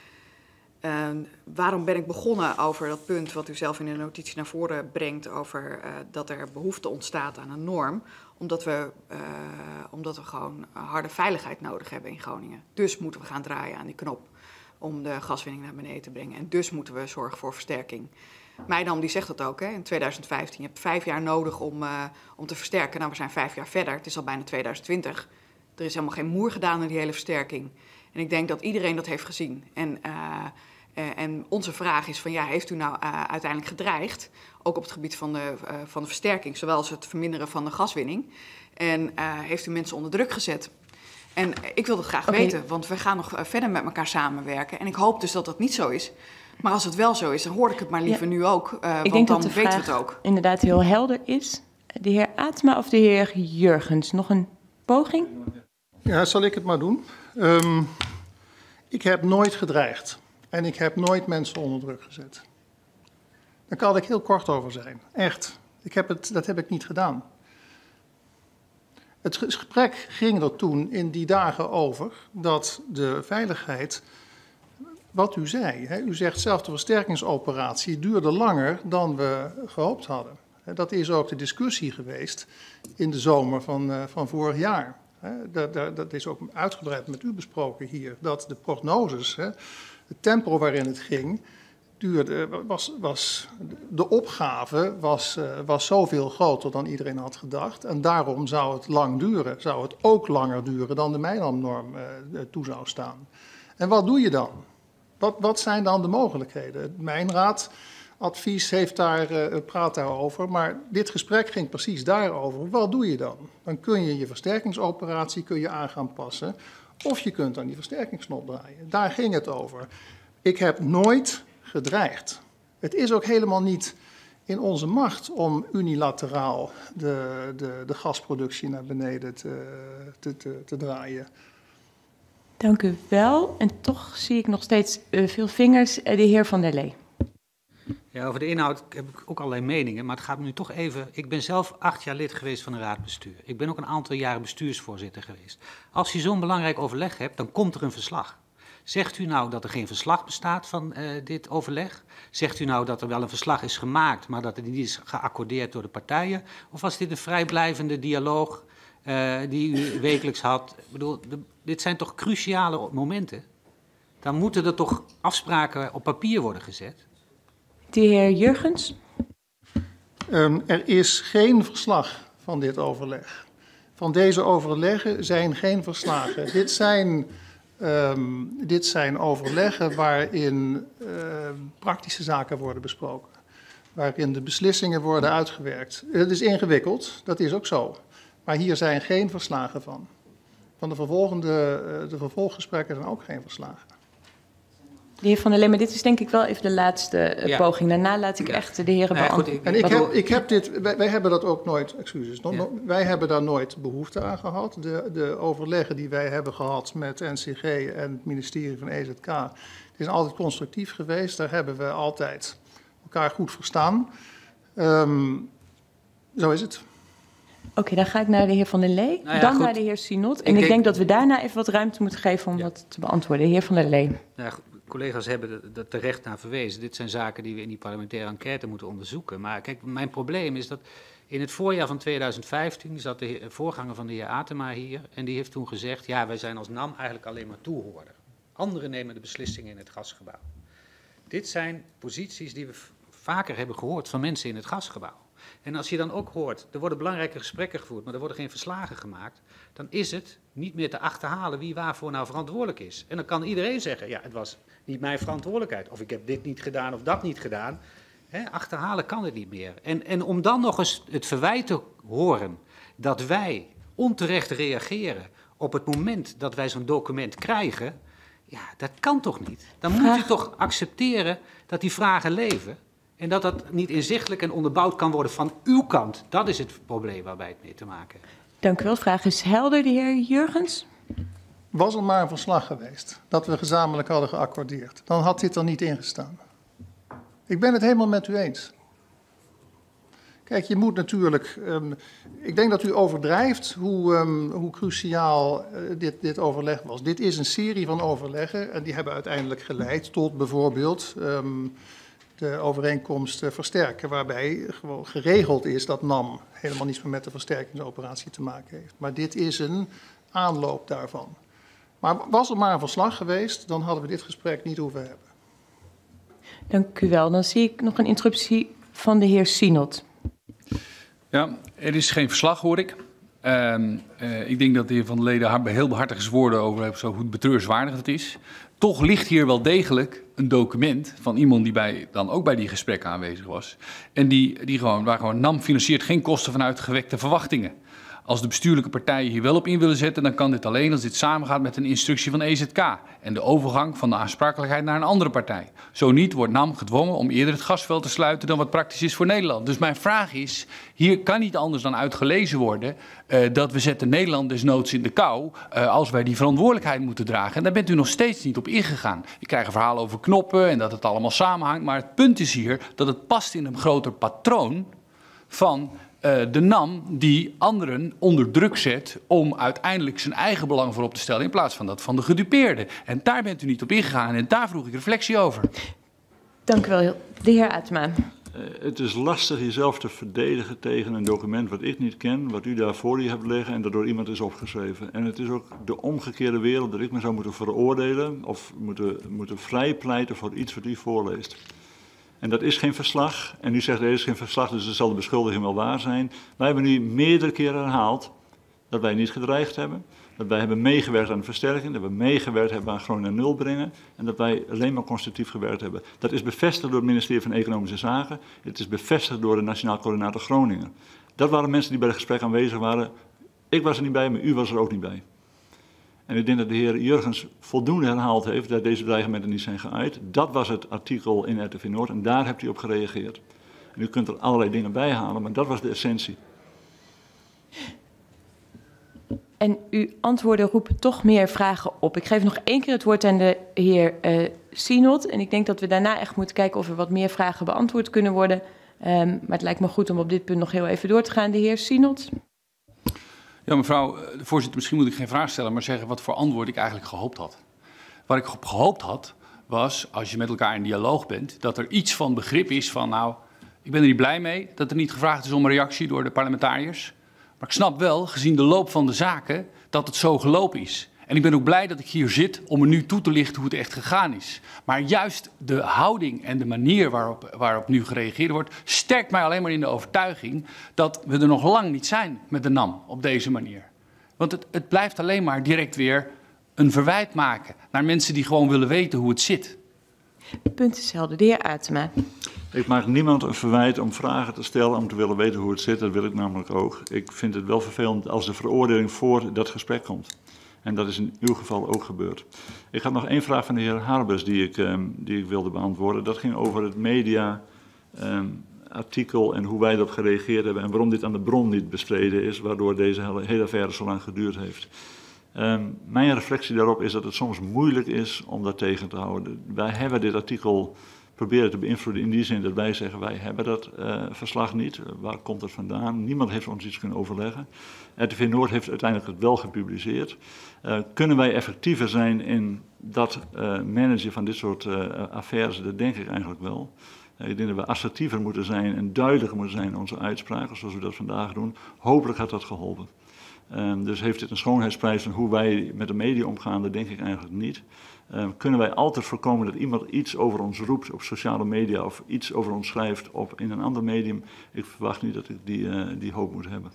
Waarom ben ik begonnen over dat punt wat u zelf in de notitie naar voren brengt over dat er behoefte ontstaat aan een norm, omdat we gewoon harde veiligheid nodig hebben in Groningen. Dus moeten we gaan draaien aan die knop om de gaswinning naar beneden te brengen. En dus moeten we zorgen voor versterking. Meidam die zegt dat ook, hè, in 2015. Je hebt 5 jaar nodig om te versterken. Nou, we zijn 5 jaar verder. Het is al bijna 2020. Er is helemaal geen moer gedaan aan die hele versterking. En ik denk dat iedereen dat heeft gezien. En onze vraag is van, ja, heeft u nou uiteindelijk gedreigd, ook op het gebied van de versterking, zowel als het verminderen van de gaswinning, en heeft u mensen onder druk gezet? En ik wil dat graag weten, want we gaan nog verder met elkaar samenwerken. En ik hoop dus dat dat niet zo is. Maar als het wel zo is, dan hoor ik het maar liever nu ook, want dan weten we het ook. Inderdaad heel helder is. De heer Atema of de heer Jurgens, nog een poging? Ja, zal ik het maar doen. Ik heb nooit gedreigd. En ik heb nooit mensen onder druk gezet. Daar kan ik heel kort over zijn. Echt. Dat heb ik niet gedaan. Het gesprek ging er toen in die dagen over dat de veiligheid, wat u zei, hè, u zegt zelf de versterkingsoperatie duurde langer dan we gehoopt hadden. Dat is ook de discussie geweest in de zomer van vorig jaar. Dat is ook uitgebreid met u besproken hier, dat de prognoses, het tempo waarin het ging, de opgave was zoveel groter dan iedereen had gedacht. En daarom zou het lang duren. Zou het ook langer duren dan de Meilandnorm toe zou staan. En wat doe je dan? Wat zijn dan de mogelijkheden? Het Mijnraadadvies praat daarover. Maar dit gesprek ging precies daarover. Wat doe je dan? Dan kun je je versterkingsoperatie aan gaan passen. Of je kunt aan die versterkingsknop draaien. Daar ging het over. Ik heb nooit gedreigd. Het is ook helemaal niet in onze macht om unilateraal de gasproductie naar beneden te draaien. Dank u wel. En toch zie ik nog steeds veel vingers. De heer Van der Lee. Ja, over de inhoud heb ik ook allerlei meningen, maar het gaat me nu toch even. Ik ben zelf 8 jaar lid geweest van een raadbestuur. Ik ben ook een aantal jaren bestuursvoorzitter geweest. Als je zo'n belangrijk overleg hebt, dan komt er een verslag. Zegt u nou dat er geen verslag bestaat van dit overleg? Zegt u nou dat er wel een verslag is gemaakt, maar dat het niet is geaccordeerd door de partijen? Of was dit een vrijblijvende dialoog die u wekelijks had? Ik bedoel, dit zijn toch cruciale momenten? Dan moeten er toch afspraken op papier worden gezet? De heer Jurgens. Er is geen verslag van dit overleg. Van deze overleggen zijn geen verslagen. Dit zijn overleggen waarin praktische zaken worden besproken. Waarin de beslissingen worden uitgewerkt. Het is ingewikkeld, dat is ook zo. Maar hier zijn geen verslagen van. Van de vervolggesprekken zijn ook geen verslagen. De heer Van der Lee, maar dit is denk ik wel even de laatste poging. Daarna laat ik echt de heren beantwoorden. En wij hebben dat ook nooit, wij hebben daar nooit behoefte aan gehad. De overleggen die wij hebben gehad met NCG en het ministerie van EZK, die zijn altijd constructief geweest. Daar hebben we altijd elkaar goed verstaan. Zo is het. Oké, dan ga ik naar de heer Van der Lee, dan naar de heer Sinot. En ik denk dat we daarna even wat ruimte moeten geven om dat te beantwoorden. De heer Van der Lee. Ja, collega's hebben er terecht naar verwezen. Dit zijn zaken die we in die parlementaire enquête moeten onderzoeken. Maar kijk, mijn probleem is dat in het voorjaar van 2015 zat de voorganger van de heer Atema hier. En die heeft toen gezegd, ja, wij zijn als NAM eigenlijk alleen maar toehoorder. Anderen nemen de beslissingen in het gasgebouw. Dit zijn posities die we vaker hebben gehoord van mensen in het gasgebouw. En als je dan ook hoort, er worden belangrijke gesprekken gevoerd, maar er worden geen verslagen gemaakt, dan is het niet meer te achterhalen wie waarvoor nou verantwoordelijk is. En dan kan iedereen zeggen, ja, het was niet mijn verantwoordelijkheid, of ik heb dit niet gedaan of dat niet gedaan. Achterhalen kan het niet meer. En om dan nog eens het verwijt te horen dat wij onterecht reageren op het moment dat wij zo'n document krijgen, ja, dat kan toch niet? Dan moet u toch accepteren dat die vragen leven en dat dat niet inzichtelijk en onderbouwd kan worden van uw kant. Dat is het probleem waar wij het mee te maken hebben. Dank u wel. De vraag is helder, de heer Jurgens. Was er maar een verslag geweest dat we gezamenlijk hadden geaccordeerd, dan had dit er niet in gestaan. Ik ben het helemaal met u eens. Kijk, je moet natuurlijk, ik denk dat u overdrijft hoe cruciaal dit overleg was. Dit is een serie van overleggen en die hebben uiteindelijk geleid tot bijvoorbeeld de overeenkomst versterken, waarbij gewoon geregeld is dat NAM helemaal niets meer met de versterkingsoperatie te maken heeft. Maar dit is een aanloop daarvan. Maar was er maar een verslag geweest, dan hadden we dit gesprek niet hoeven hebben. Dank u wel. Dan zie ik nog een interruptie van de heer Sienold. Ja, er is geen verslag, hoor ik. Ik denk dat de heer Van der Leden heel behartigend woorden over heeft, zo hoe betreurenswaardig het is. Toch ligt hier wel degelijk een document van iemand die dan ook bij die gesprekken aanwezig was. En waar gewoon NAM financiert geen kosten vanuit gewekte verwachtingen. Als de bestuurlijke partijen hier wel op in willen zetten, dan kan dit alleen als dit samengaat met een instructie van EZK en de overgang van de aansprakelijkheid naar een andere partij. Zo niet wordt NAM gedwongen om eerder het gasveld te sluiten dan wat praktisch is voor Nederland. Dus mijn vraag is, hier kan niet anders dan uitgelezen worden dat we zetten Nederland desnoods in de kou als wij die verantwoordelijkheid moeten dragen. En daar bent u nog steeds niet op ingegaan. Ik krijg een verhaal over knoppen en dat het allemaal samenhangt, maar het punt is hier dat het past in een groter patroon van de NAM die anderen onder druk zet om uiteindelijk zijn eigen belang voorop te stellen in plaats van dat van de gedupeerde. En daar bent u niet op ingegaan en daar vroeg ik reflectie over. Dank u wel, de heer Uitema. Het is lastig jezelf te verdedigen tegen een document wat ik niet ken, wat u daar voor u hebt liggen en dat door iemand is opgeschreven. En het is ook de omgekeerde wereld dat ik me zou moeten veroordelen of moeten vrijpleiten voor iets wat u voorleest. En dat is geen verslag. En u zegt er is geen verslag, dus dan zal de beschuldiging wel waar zijn. Wij hebben nu meerdere keren herhaald dat wij niet gedreigd hebben. Dat wij hebben meegewerkt aan de versterking, dat we meegewerkt hebben aan Groningen naar nul brengen. En dat wij alleen maar constructief gewerkt hebben. Dat is bevestigd door het ministerie van Economische Zaken. Het is bevestigd door de Nationaal Coördinator Groningen. Dat waren mensen die bij het gesprek aanwezig waren. Ik was er niet bij, maar u was er ook niet bij. En ik denk dat de heer Jurgens voldoende herhaald heeft dat deze dreigementen niet zijn geuit. Dat was het artikel in RTV Noord en daar hebt u op gereageerd. En u kunt er allerlei dingen bij halen, maar dat was de essentie. En uw antwoorden roepen toch meer vragen op. Ik geef nog 1 keer het woord aan de heer Sienold. En ik denk dat we daarna echt moeten kijken of er wat meer vragen beantwoord kunnen worden. Maar het lijkt me goed om op dit punt nog heel even door te gaan. De heer Sienold. Ja, mevrouw de voorzitter, misschien moet ik geen vraag stellen, maar zeggen wat voor antwoord ik eigenlijk gehoopt had. Wat ik op gehoopt had, was, als je met elkaar in dialoog bent, dat er iets van begrip is van, nou, ik ben er niet blij mee dat er niet gevraagd is om een reactie door de parlementariërs. Maar ik snap wel, gezien de loop van de zaken, dat het zo gelopen is. En ik ben ook blij dat ik hier zit om er nu toe te lichten hoe het echt gegaan is. Maar juist de houding en de manier waarop nu gereageerd wordt, sterkt mij alleen maar in de overtuiging dat we er nog lang niet zijn met de NAM op deze manier. Want het blijft alleen maar direct weer een verwijt maken naar mensen die gewoon willen weten hoe het zit. Punt is helder. De heer Uitema. Ik maak niemand een verwijt om vragen te stellen om te willen weten hoe het zit. Dat wil ik namelijk ook. Ik vind het wel vervelend als de veroordeling voor dat gesprek komt. En dat is in uw geval ook gebeurd. Ik had nog 1 vraag van de heer Harbers die ik wilde beantwoorden. Dat ging over het media-artikel en hoe wij erop gereageerd hebben en waarom dit aan de bron niet bestreden is, waardoor deze hele affaire zo lang geduurd heeft. Mijn reflectie daarop is dat het soms moeilijk is om dat tegen te houden. Wij hebben dit artikel proberen te beïnvloeden in die zin dat wij zeggen wij hebben dat verslag niet. Waar komt het vandaan? Niemand heeft ons iets kunnen overleggen. RTV Noord heeft uiteindelijk het wel gepubliceerd. Kunnen wij effectiever zijn in dat managen van dit soort affaires? Dat denk ik eigenlijk wel. Ik denk dat we assertiever moeten zijn en duidelijker moeten zijn in onze uitspraken, zoals we dat vandaag doen. Hopelijk had dat geholpen. Dus heeft dit een schoonheidsprijs van hoe wij met de media omgaan? Dat denk ik eigenlijk niet. Kunnen wij altijd voorkomen dat iemand iets over ons roept op sociale media of iets over ons schrijft in een ander medium? Ik verwacht niet dat ik die hoop moet hebben.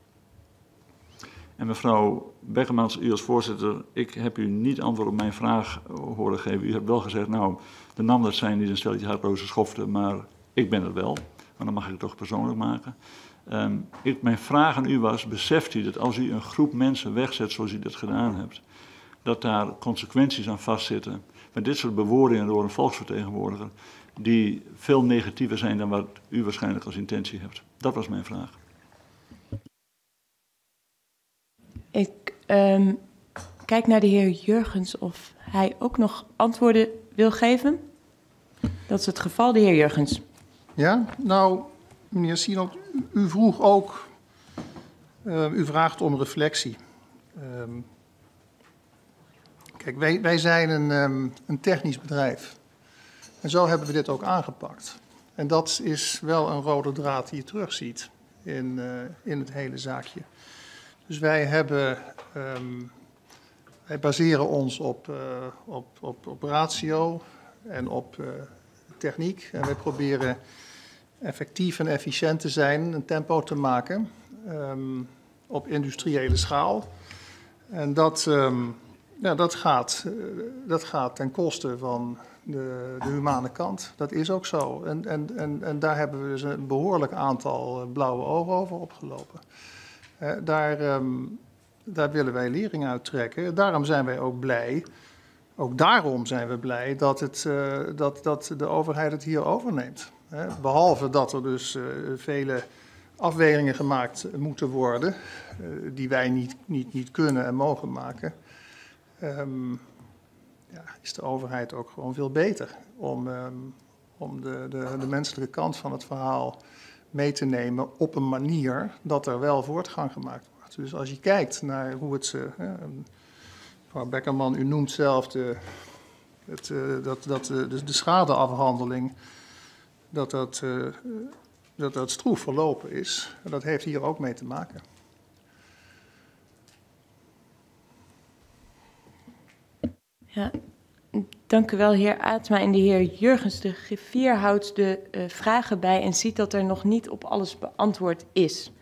En mevrouw Bekkermans, u als voorzitter, ik heb u niet antwoord op mijn vraag horen geven. U hebt wel gezegd, nou, de NAM dat zijn niet een stelletje hardloze schoften, maar ik ben het wel. maar dan mag ik het toch persoonlijk maken. Mijn vraag aan u was, beseft u dat als u een groep mensen wegzet zoals u dat gedaan hebt, dat daar consequenties aan vastzitten met dit soort bewoordingen door een volksvertegenwoordiger die veel negatiever zijn dan wat u waarschijnlijk als intentie hebt? Dat was mijn vraag. Ik kijk naar de heer Jurgens of hij ook nog antwoorden wil geven. Dat is het geval, de heer Jurgens. Ja, nou, meneer Sinot, u vroeg ook, u vraagt om reflectie. Kijk, wij zijn een technisch bedrijf. En zo hebben we dit ook aangepakt. En dat is wel een rode draad die je terugziet in het hele zaakje. Dus wij baseren ons op ratio en op techniek. En wij proberen effectief en efficiënt te zijn, een tempo te maken op industriële schaal. En dat gaat ten koste van de humane kant. Dat is ook zo. En daar hebben we dus een behoorlijk aantal blauwe ogen over opgelopen. Daar willen wij lering uit trekken. Daarom zijn wij ook blij. Ook daarom zijn we blij dat de overheid het hier overneemt. Behalve dat er dus vele afwegingen gemaakt moeten worden, die wij niet kunnen en mogen maken, is de overheid ook gewoon veel beter om de menselijke kant van het verhaal mee te nemen op een manier dat er wel voortgang gemaakt wordt. Dus als je kijkt naar hoe het... mevrouw Beckerman, u noemt zelf de schadeafhandeling, dat stroef verlopen is. En dat heeft hier ook mee te maken. Ja, dank u wel, heer Aatsma. En de heer Jurgens, de griffier, houdt de vragen bij en ziet dat er nog niet op alles beantwoord is.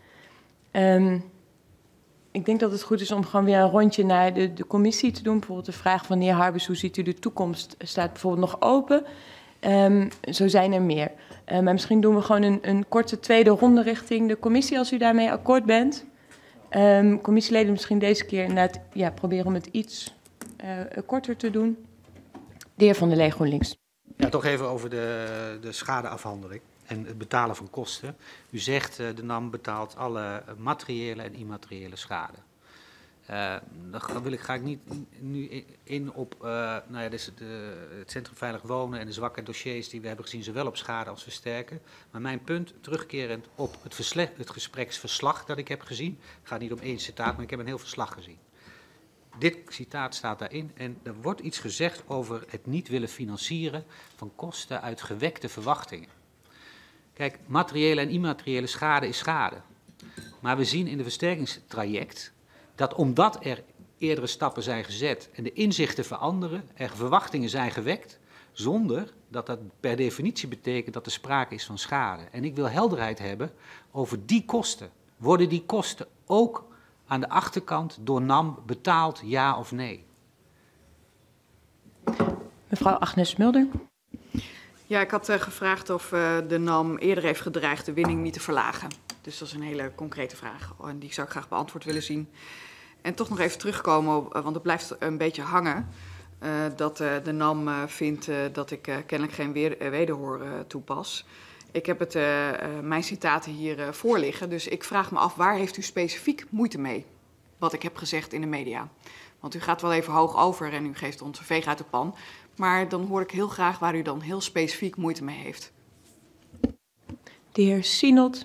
Ik denk dat het goed is om gewoon weer een rondje naar de commissie te doen. Bijvoorbeeld de vraag van de heer Harbers, hoe ziet u de toekomst, staat bijvoorbeeld nog open. Zo zijn er meer. Maar misschien doen we gewoon een korte tweede ronde richting de commissie, als u daarmee akkoord bent. Commissieleden misschien deze keer inderdaad proberen om het iets korter te doen. De heer Van der Lee, GroenLinks. Ja, toch even over de schadeafhandeling en het betalen van kosten. U zegt de NAM betaalt alle materiële en immateriële schade. Daar ga ik niet nu in op dus het Centrum Veilig Wonen en de zwakke dossiers die we hebben gezien, zowel op schade als versterken. Maar mijn punt, terugkerend op het gespreksverslag dat ik heb gezien, het gaat niet om één citaat, maar ik heb een heel verslag gezien. Dit citaat staat daarin en er wordt iets gezegd over het niet willen financieren van kosten uit gewekte verwachtingen. Kijk, materiële en immateriële schade is schade. Maar we zien in de versterkingstraject dat omdat er eerdere stappen zijn gezet en de inzichten veranderen, er verwachtingen zijn gewekt, zonder dat dat per definitie betekent dat er sprake is van schade. En ik wil helderheid hebben over die kosten. Worden die kosten ook aan de achterkant door NAM betaald, ja of nee? Mevrouw Agnes Mulder. Ja, ik had gevraagd of de NAM eerder heeft gedreigd de winning niet te verlagen. Dus dat is een hele concrete vraag en die zou ik graag beantwoord willen zien. En toch nog even terugkomen, want het blijft een beetje hangen, dat de NAM vindt dat ik kennelijk geen wederhoor toepas. Ik heb mijn citaten hier voor liggen, dus ik vraag me af, waar heeft u specifiek moeite mee? Wat ik heb gezegd in de media. Want u gaat wel even hoog over en u geeft ons een veeg uit de pan. Maar dan hoor ik heel graag waar u dan heel specifiek moeite mee heeft. De heer Sinot.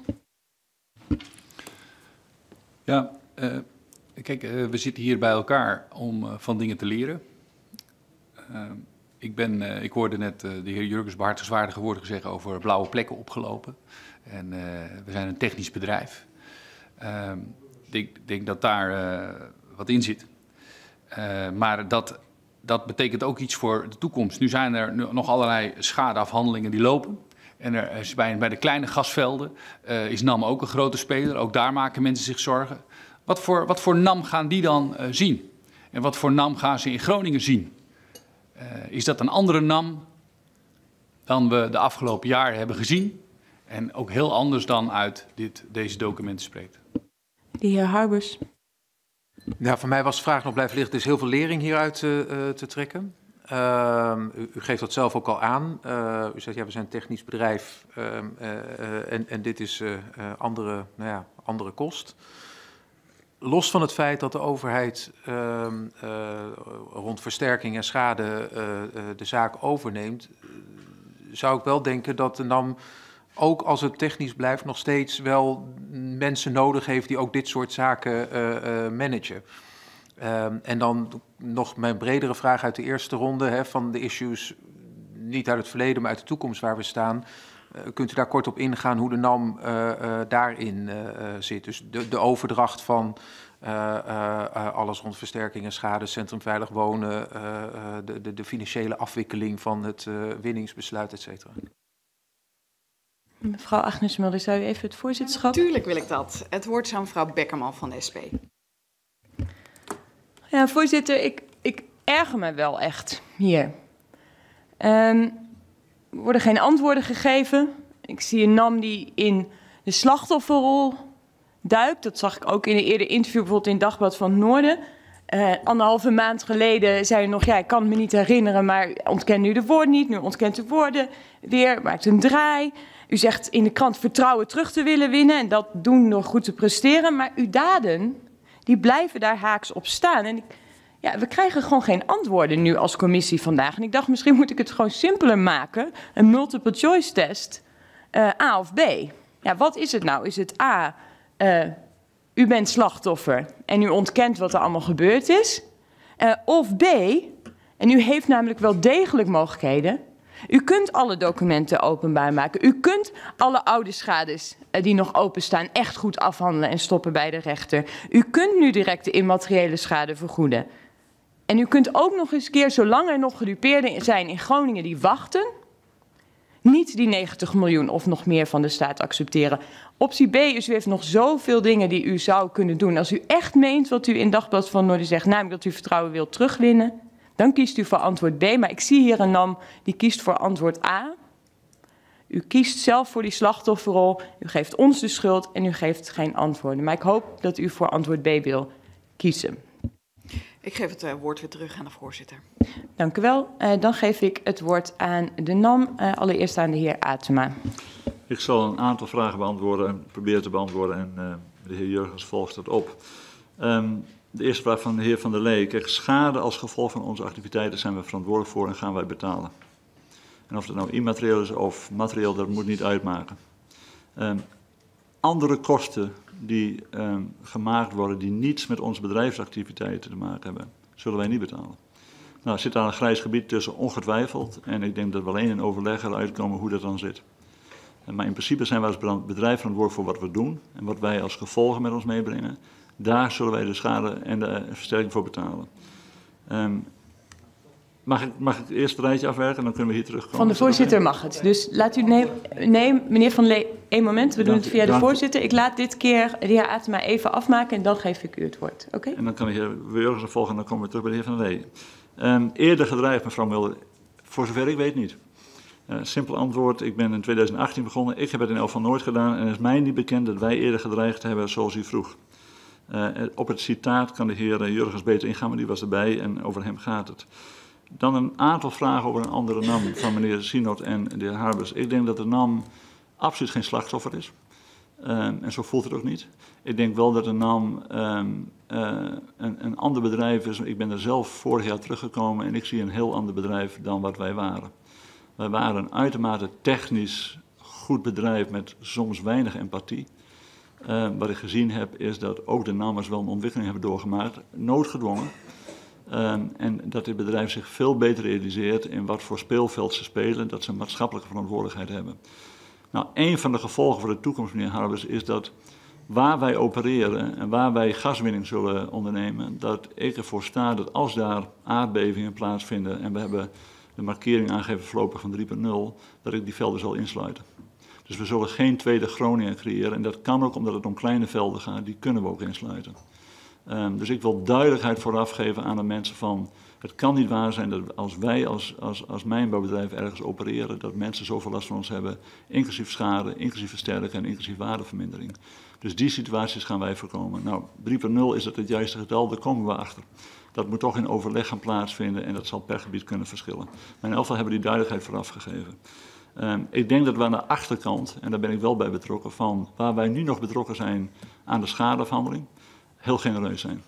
Ja, kijk, we zitten hier bij elkaar om van dingen te leren. Ik hoorde net de heer Jurgens behartenswaardige woorden zeggen over blauwe plekken opgelopen. En we zijn een technisch bedrijf. Ik denk dat daar wat in zit. Maar dat betekent ook iets voor de toekomst. Nu zijn er nog allerlei schadeafhandelingen die lopen. En er is bij de kleine gasvelden is NAM ook een grote speler. Ook daar maken mensen zich zorgen. Wat voor NAM gaan die dan zien? En wat voor NAM gaan ze in Groningen zien? Is dat een andere NAM dan we de afgelopen jaren hebben gezien? En ook heel anders dan uit deze documenten spreekt. De heer Harbers. Ja, voor mij was de vraag nog blijven liggen. Er is heel veel lering hieruit te trekken. U geeft dat zelf ook al aan. U zegt, ja, we zijn een technisch bedrijf en dit is andere kost. Los van het feit dat de overheid rond versterking en schade de zaak overneemt, zou ik wel denken dat de NAM, ook als het technisch blijft, nog steeds wel mensen nodig heeft die ook dit soort zaken managen. En dan nog mijn bredere vraag uit de eerste ronde, van de issues, niet uit het verleden, maar uit de toekomst waar we staan. Kunt u daar kort op ingaan hoe de NAM daarin zit? Dus de overdracht van alles rond versterking en schade, Centrum Veilig Wonen, de financiële afwikkeling van het winningsbesluit, et cetera. Mevrouw Agnes Mulder, zou u even het voorzitterschap? Tuurlijk wil ik dat. Het woord is aan mevrouw Beckerman van de SP. Ja, voorzitter, ik erger me wel echt hier. Er worden geen antwoorden gegeven. Ik zie een NAM die in de slachtofferrol duikt. Dat zag ik ook in een eerder interview, bijvoorbeeld in Dagblad van het Noorden. 1,5 maand geleden zei u nog, ja, ik kan het me niet herinneren, maar ontkent nu de woorden niet. Nu ontkent de woorden weer, maakt een draai. U zegt in de krant vertrouwen terug te willen winnen en dat doen door goed te presteren. Maar uw daden, die blijven daar haaks op staan. En we krijgen gewoon geen antwoorden nu als commissie vandaag. En ik dacht, misschien moet ik het gewoon simpeler maken. Een multiple choice test, A of B. Ja, wat is het nou? Is het A, u bent slachtoffer en u ontkent wat er allemaal gebeurd is? Of B, en u heeft namelijk wel degelijk mogelijkheden. U kunt alle documenten openbaar maken. U kunt alle oude schades die nog openstaan echt goed afhandelen en stoppen bij de rechter. U kunt nu direct de immateriële schade vergoeden. En u kunt ook nog eens een keer, zolang er nog gedupeerden zijn in Groningen die wachten, niet die 90 miljoen of nog meer van de staat accepteren. Optie B is, u heeft nog zoveel dingen die u zou kunnen doen. Als u echt meent wat u in Dagblad van Noorden zegt, namelijk dat u vertrouwen wilt terugwinnen, dan kiest u voor antwoord B. Maar ik zie hier een NAM die kiest voor antwoord A. U kiest zelf voor die slachtofferrol, u geeft ons de schuld en u geeft geen antwoorden. Maar ik hoop dat u voor antwoord B wil kiezen. Ik geef het woord weer terug aan de voorzitter. Dank u wel. Dan geef ik het woord aan de NAM, allereerst aan de heer Atema. Ik zal een aantal vragen beantwoorden, proberen te beantwoorden en de heer Jurgens volgt dat op. De eerste vraag van de heer Van der Lee. Kijk, schade als gevolg van onze activiteiten zijn we verantwoordelijk voor en gaan wij betalen. En of het nou immaterieel is of materieel, dat moet niet uitmaken. Andere kosten die gemaakt worden die niets met onze bedrijfsactiviteiten te maken hebben, zullen wij niet betalen. Nou, er zit daar een grijs gebied tussen, ongetwijfeld. En ik denk dat we alleen in overleg eruit komen hoe dat dan zit. Maar in principe zijn wij als bedrijf verantwoordelijk voor wat we doen en wat wij als gevolgen met ons meebrengen. Daar zullen wij de schade en de versterking voor betalen. Mag ik eerst het rijtje afwerken en dan kunnen we hier terugkomen? Van de voorzitter mag het. Dus laat u... Nee, meneer Van Lee, één moment. We doen het via de voorzitter. Ik laat dit keer de heer Atema even afmaken en dan geef ik u het woord. Oké? En dan kan de heer Jurgens volgen en dan komen we terug bij de heer Van Lee. Eerder gedreigd, mevrouw Mulder, voor zover ik weet niet. Simpel antwoord, ik ben in 2018 begonnen. Ik heb het in elk van nooit gedaan en het is mij niet bekend dat wij eerder gedreigd hebben zoals u vroeg. Op het citaat kan de heer Jurgens beter ingaan, maar die was erbij en over hem gaat het. Dan een aantal vragen over een andere NAM van meneer Sinot en de heer Harbers. Ik denk dat de NAM absoluut geen slachtoffer is. En zo voelt het ook niet. Ik denk wel dat de NAM een ander bedrijf is. Ik ben er zelf vorig jaar teruggekomen en ik zie een heel ander bedrijf dan wat wij waren. Wij waren een uitermate technisch goed bedrijf met soms weinig empathie. Wat ik gezien heb is dat ook de NAM'ers wel een ontwikkeling hebben doorgemaakt, noodgedwongen. En dat dit bedrijf zich veel beter realiseert in wat voor speelveld ze spelen, dat ze een maatschappelijke verantwoordelijkheid hebben. Nou, een van de gevolgen voor de toekomst, meneer Harbers, is dat waar wij opereren en waar wij gaswinning zullen ondernemen, dat ik ervoor sta dat als daar aardbevingen plaatsvinden en we hebben de markering aangegeven voorlopig van 3.0, dat ik die velden zal insluiten. Dus we zullen geen tweede Groningen creëren en dat kan ook omdat het om kleine velden gaat, die kunnen we ook insluiten. Dus ik wil duidelijkheid vooraf geven aan de mensen van Het kan niet waar zijn dat als wij als mijnbouwbedrijf ergens opereren, dat mensen zoveel last van ons hebben, inclusief schade, inclusief versterken en inclusief waardevermindering. Dus die situaties gaan wij voorkomen. Nou, 3.0 is dat het juiste getal, daar komen we achter. Dat moet toch in overleg gaan plaatsvinden en dat zal per gebied kunnen verschillen. Maar in elk geval hebben we die duidelijkheid vooraf gegeven. Ik denk dat we aan de achterkant, en daar ben ik wel bij betrokken, van waar wij nu nog betrokken zijn aan de schadeafhandeling, heel genereus zijn.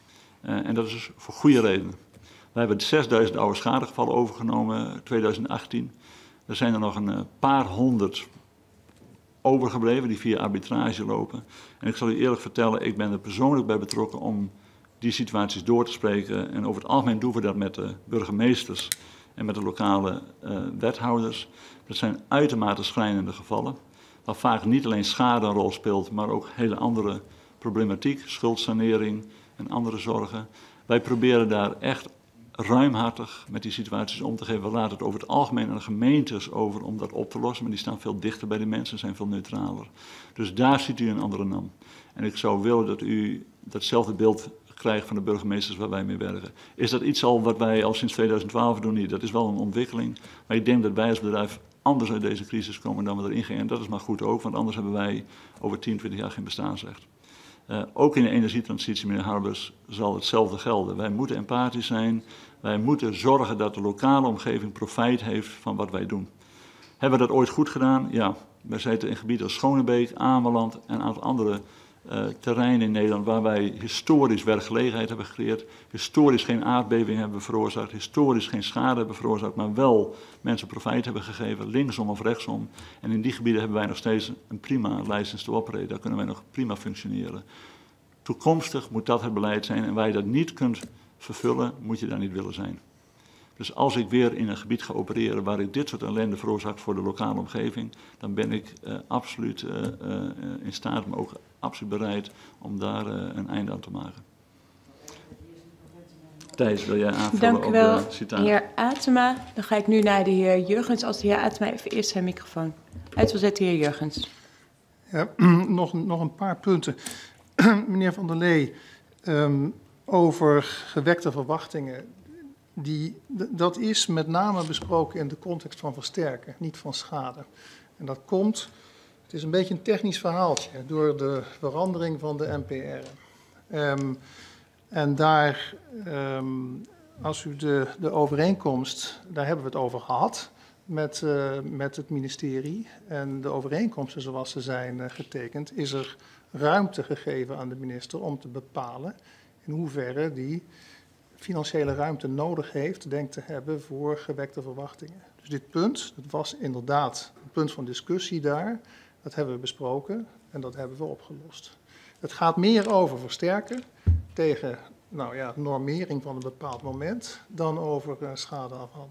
En dat is dus voor goede redenen. Wij hebben 6000 oude schadegevallen overgenomen, 2018. Er zijn er nog een paar honderd overgebleven die via arbitrage lopen. En ik zal u eerlijk vertellen, ik ben er persoonlijk bij betrokken om die situaties door te spreken. En over het algemeen doen we dat met de burgemeesters en met de lokale wethouders. Dat zijn uitermate schrijnende gevallen, waar vaak niet alleen schade een rol speelt, maar ook hele andere problematiek, schuldsanering en andere zorgen. Wij proberen daar echt ruimhartig met die situaties om te geven. We laten het over het algemeen aan de gemeentes over om dat op te lossen, maar die staan veel dichter bij de mensen, zijn veel neutraler. Dus daar ziet u een andere NAM. En ik zou willen dat u datzelfde beeld krijgt van de burgemeesters waar wij mee werken. Is dat iets al wat wij al sinds 2012 doen? Niet. Dat is wel een ontwikkeling, maar ik denk dat wij als bedrijf anders uit deze crisis komen dan we erin gingen. En dat is maar goed ook, want anders hebben wij over 10, 20 jaar geen bestaansrecht. Ook in de energietransitie, meneer Harbers, zal hetzelfde gelden. Wij moeten empathisch zijn. Wij moeten zorgen dat de lokale omgeving profijt heeft van wat wij doen. Hebben we dat ooit goed gedaan? Ja. Wij zitten in gebieden als Schonebeek, Ameland en een aantal andere terreinen in Nederland waar wij historisch werkgelegenheid hebben gecreëerd, historisch geen aardbeving hebben veroorzaakt, historisch geen schade hebben veroorzaakt, maar wel mensen profijt hebben gegeven, linksom of rechtsom. En in die gebieden hebben wij nog steeds een prima license to operate, daar kunnen wij nog prima functioneren. Toekomstig moet dat het beleid zijn en waar je dat niet kunt vervullen, moet je daar niet willen zijn. Dus als ik weer in een gebied ga opereren waar ik dit soort ellende veroorzaak voor de lokale omgeving, dan ben ik absoluut in staat, maar ook absoluut bereid om daar een einde aan te maken. Thijs, wil jij aanvullen? Dank u wel, op de citaat? heer Atema. Dan ga ik nu naar de heer Jurgens. Als de heer Atema even eerst zijn microfoon uit wil zetten, heer Jurgens. Ja, nog een paar punten. Meneer Van der Lee, over gewekte verwachtingen. Dat is met name besproken in de context van versterken, niet van schade. En dat komt, het is een beetje een technisch verhaaltje, door de verandering van de NPR. En daar, als u de overeenkomst, daar hebben we het over gehad met het ministerie. En de overeenkomsten zoals ze zijn getekend, is er ruimte gegeven aan de minister om te bepalen in hoeverre die financiële ruimte nodig heeft, denkt te hebben voor gewekte verwachtingen. Dus dit punt, dat was inderdaad een punt van discussie daar. Dat hebben we besproken en dat hebben we opgelost. Het gaat meer over versterken tegen normering van een bepaald moment dan over schadeafhandeling.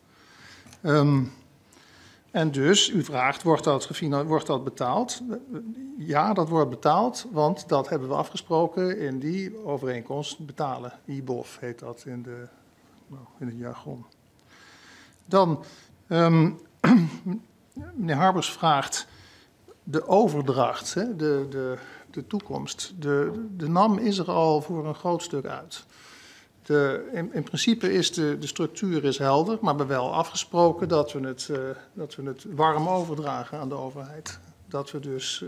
En dus, u vraagt, wordt dat betaald? Ja, dat wordt betaald, want dat hebben we afgesproken in die overeenkomst betalen. IBOF heet dat in het jargon. Dan, meneer Harbers vraagt de overdracht, hè, de toekomst. De NAM is er al voor een groot stuk uit. In principe is de structuur is helder, maar we hebben wel afgesproken dat we het warm overdragen aan de overheid. Dat we dus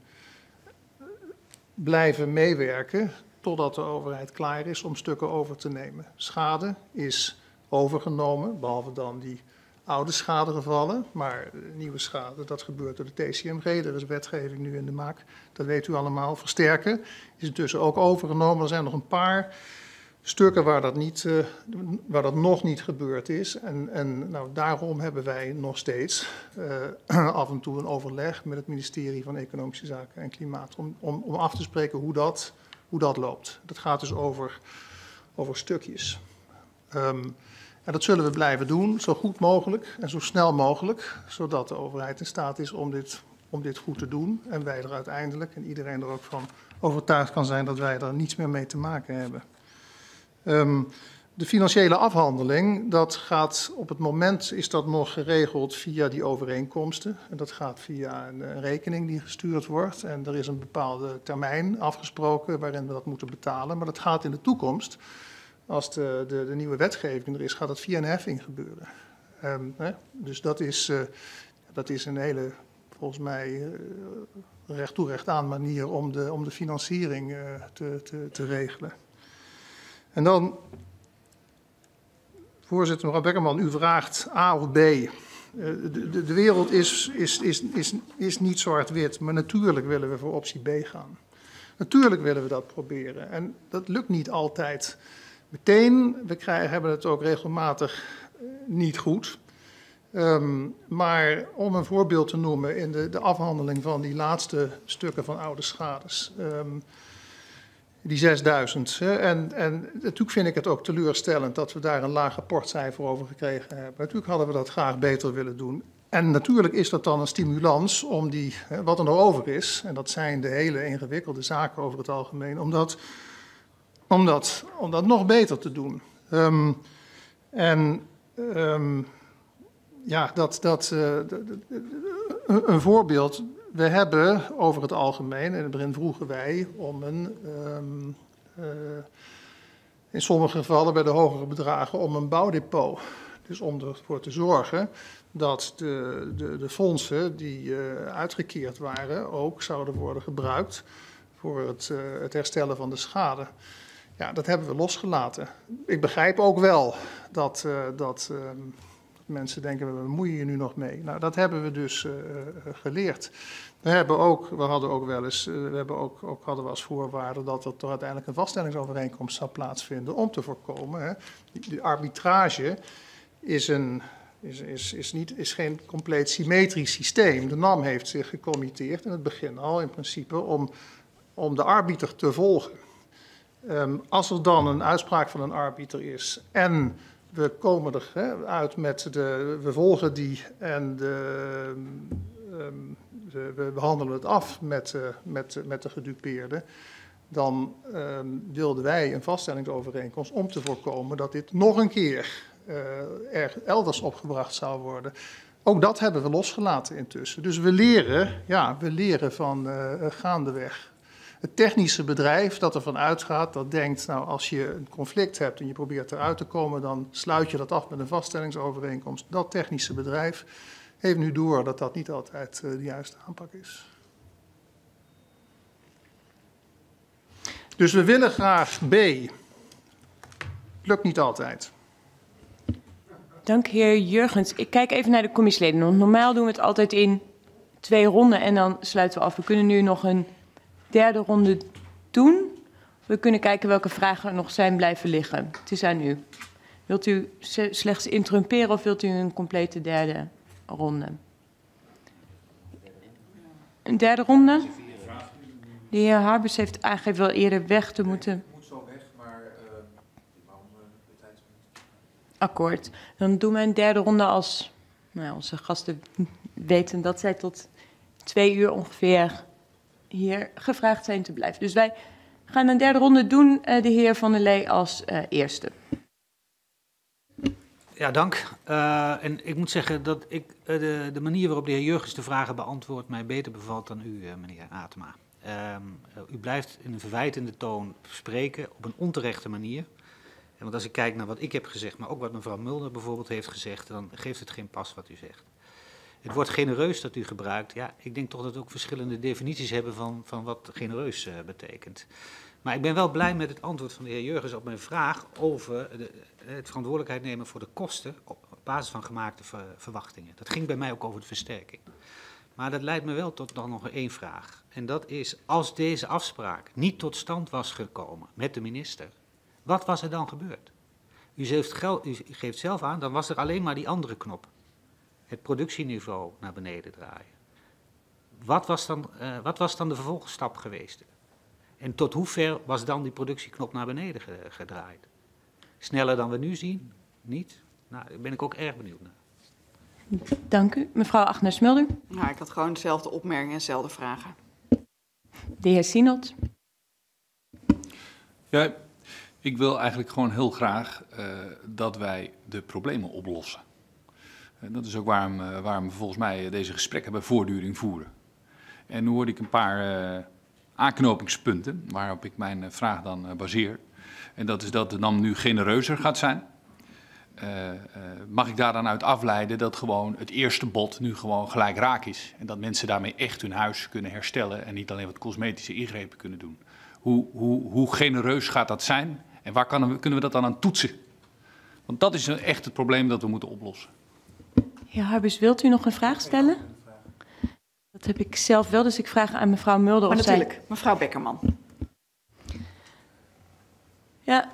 blijven meewerken totdat de overheid klaar is om stukken over te nemen. Schade is overgenomen, behalve dan die oude schadegevallen, maar nieuwe schade, dat gebeurt door de TCMG. Er is wetgeving nu in de maak, dat weet u allemaal. Versterken is intussen ook overgenomen. Er zijn nog een paar stukken waar dat nog niet gebeurd is. En daarom hebben wij nog steeds af en toe een overleg met het ministerie van Economische Zaken en Klimaat om af te spreken hoe dat loopt. Dat gaat dus over stukjes. En dat zullen we blijven doen, zo goed mogelijk en zo snel mogelijk, zodat de overheid in staat is om dit goed te doen. En wij er uiteindelijk, en iedereen er ook van overtuigd kan zijn, dat wij er niets meer mee te maken hebben. De financiële afhandeling, dat gaat op het moment is dat nog geregeld via die overeenkomsten. En dat gaat via een rekening die gestuurd wordt. En er is een bepaalde termijn afgesproken waarin we dat moeten betalen. Maar dat gaat in de toekomst als de nieuwe wetgeving er is, gaat dat via een heffing gebeuren. Dus dat is een hele, volgens mij, recht toe recht aan manier om de financiering te regelen. En dan, voorzitter, mevrouw Bekkerman, u vraagt A of B. De wereld is niet zwart-wit, maar natuurlijk willen we voor optie B gaan. Natuurlijk willen we dat proberen. En dat lukt niet altijd meteen. Hebben het ook regelmatig niet goed. Maar om een voorbeeld te noemen, in de afhandeling van die laatste stukken van oude schades, die 6000. En natuurlijk vind ik het ook teleurstellend dat we daar een laag rapportcijfer over gekregen hebben. Natuurlijk hadden we dat graag beter willen doen. En natuurlijk is dat dan een stimulans om wat er nog over is, en dat zijn de hele ingewikkelde zaken over het algemeen, om dat nog beter te doen. Een voorbeeld. We hebben over het algemeen, in het begin vroegen wij om in sommige gevallen bij de hogere bedragen, om een bouwdepot. Dus om ervoor te zorgen dat de fondsen die uitgekeerd waren ook zouden worden gebruikt voor het herstellen van de schade. Ja, dat hebben we losgelaten. Ik begrijp ook wel dat mensen denken, we bemoeien je nu nog mee. Nou, dat hebben we dus geleerd. We hadden als voorwaarde dat er toch uiteindelijk een vaststellingsovereenkomst zou plaatsvinden om te voorkomen. Die arbitrage is geen compleet symmetrisch systeem. De NAM heeft zich gecommitteerd in het begin al in principe om de arbiter te volgen. Als er dan een uitspraak van een arbiter is en we komen eruit met we volgen die en we behandelen het af met de gedupeerde, dan wilden wij een vaststellingsovereenkomst om te voorkomen dat dit nog een keer elders opgebracht zou worden. Ook dat hebben we losgelaten intussen. Dus we leren van gaandeweg. Het technische bedrijf dat ervan uitgaat, dat denkt, nou, als je een conflict hebt en je probeert eruit te komen, dan sluit je dat af met een vaststellingsovereenkomst. Dat technische bedrijf heeft nu door dat dat niet altijd de juiste aanpak is. Dus we willen graag B. Lukt niet altijd. Dank, heer Jurgens. Ik kijk even naar de commissieleden. Want normaal doen we het altijd in 2 ronden en dan sluiten we af. We kunnen nu nog een derde ronde doen. We kunnen kijken welke vragen er nog zijn blijven liggen. Het is aan u. Wilt u slechts interrumperen of wilt u een complete derde ronde? Een derde ronde? De heer Harbers heeft aangegeven wel eerder weg te moeten. Moet zo weg, maar de tijd. Akkoord. Dan doen we een derde ronde als onze gasten weten dat zij tot 2 uur ongeveer hier gevraagd zijn te blijven. Dus wij gaan een derde ronde doen. De heer Van der Lee als eerste. Ja, dank. En ik moet zeggen dat de manier waarop de heer Jurgens de vragen beantwoordt mij beter bevalt dan u, meneer Atema. U blijft in een verwijtende toon spreken op een onterechte manier. Want als ik kijk naar wat ik heb gezegd, maar ook wat mevrouw Mulder bijvoorbeeld heeft gezegd, dan geeft het geen pas wat u zegt. Het woord genereus dat u gebruikt, ja, ik denk toch dat we ook verschillende definities hebben van wat genereus betekent. Maar ik ben wel blij met het antwoord van de heer Jurgens op mijn vraag over het verantwoordelijkheid nemen voor de kosten op basis van gemaakte verwachtingen. Dat ging bij mij ook over de versterking. Maar dat leidt me wel tot dan nog 1 vraag. En dat is, als deze afspraak niet tot stand was gekomen met de minister, wat was er dan gebeurd? U geeft zelf aan, dan was er alleen maar die andere knop. Het productieniveau naar beneden draaien. Wat was dan de vervolgstap geweest? En tot hoever was dan die productieknop naar beneden gedraaid? Sneller dan we nu zien? Niet? Nou, daar ben ik ook erg benieuwd naar. Dank u. Mevrouw Agnes Mulder. Nou, ik had gewoon dezelfde opmerkingen en dezelfde vragen. De heer Sinot. Ja, ik wil eigenlijk gewoon heel graag dat wij de problemen oplossen. Dat is ook waarom we volgens mij deze gesprekken bij voortduring voeren. En nu hoorde ik een paar aanknopingspunten waarop ik mijn vraag dan baseer. En dat is dat de NAM nu genereuzer gaat zijn. Mag ik daar dan uit afleiden dat gewoon het eerste bod nu gewoon gelijk raak is? En dat mensen daarmee echt hun huis kunnen herstellen en niet alleen wat cosmetische ingrepen kunnen doen. Hoe genereus gaat dat zijn en waar kunnen we dat dan aan toetsen? Want dat is echt het probleem dat we moeten oplossen. Heer Harbers, wilt u nog een vraag stellen? Dat heb ik zelf wel, dus ik vraag aan mevrouw Mulder Maar of natuurlijk, mevrouw Beckerman. Ja.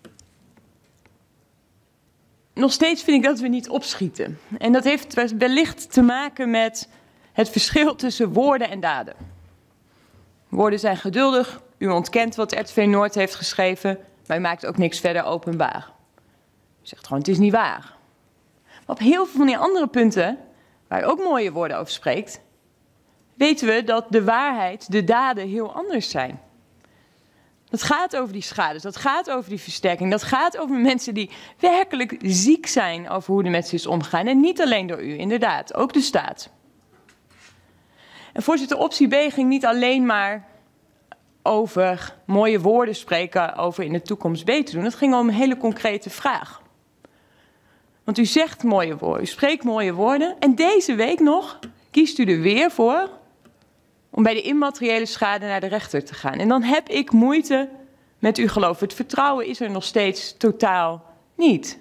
Nog steeds vind ik dat we niet opschieten. En dat heeft wellicht te maken met het verschil tussen woorden en daden. Woorden zijn geduldig, u ontkent wat RTV Noord heeft geschreven, maar u maakt ook niks verder openbaar. U zegt gewoon, het is niet waar. Maar op heel veel van die andere punten, waar u ook mooie woorden over spreekt, weten we dat de waarheid, de daden heel anders zijn. Dat gaat over die schades, dat gaat over die versterking, dat gaat over mensen die werkelijk ziek zijn over hoe er met ze is omgegaan. En niet alleen door u, inderdaad, ook de staat. En voorzitter, optie B ging niet alleen maar over mooie woorden spreken, over in de toekomst beter doen. Het ging om een hele concrete vraag. Want u zegt mooie woorden, u spreekt mooie woorden en deze week nog kiest u er weer voor om bij de immateriële schade naar de rechter te gaan. En dan heb ik moeite met uw geloof. Het vertrouwen is er nog steeds totaal niet.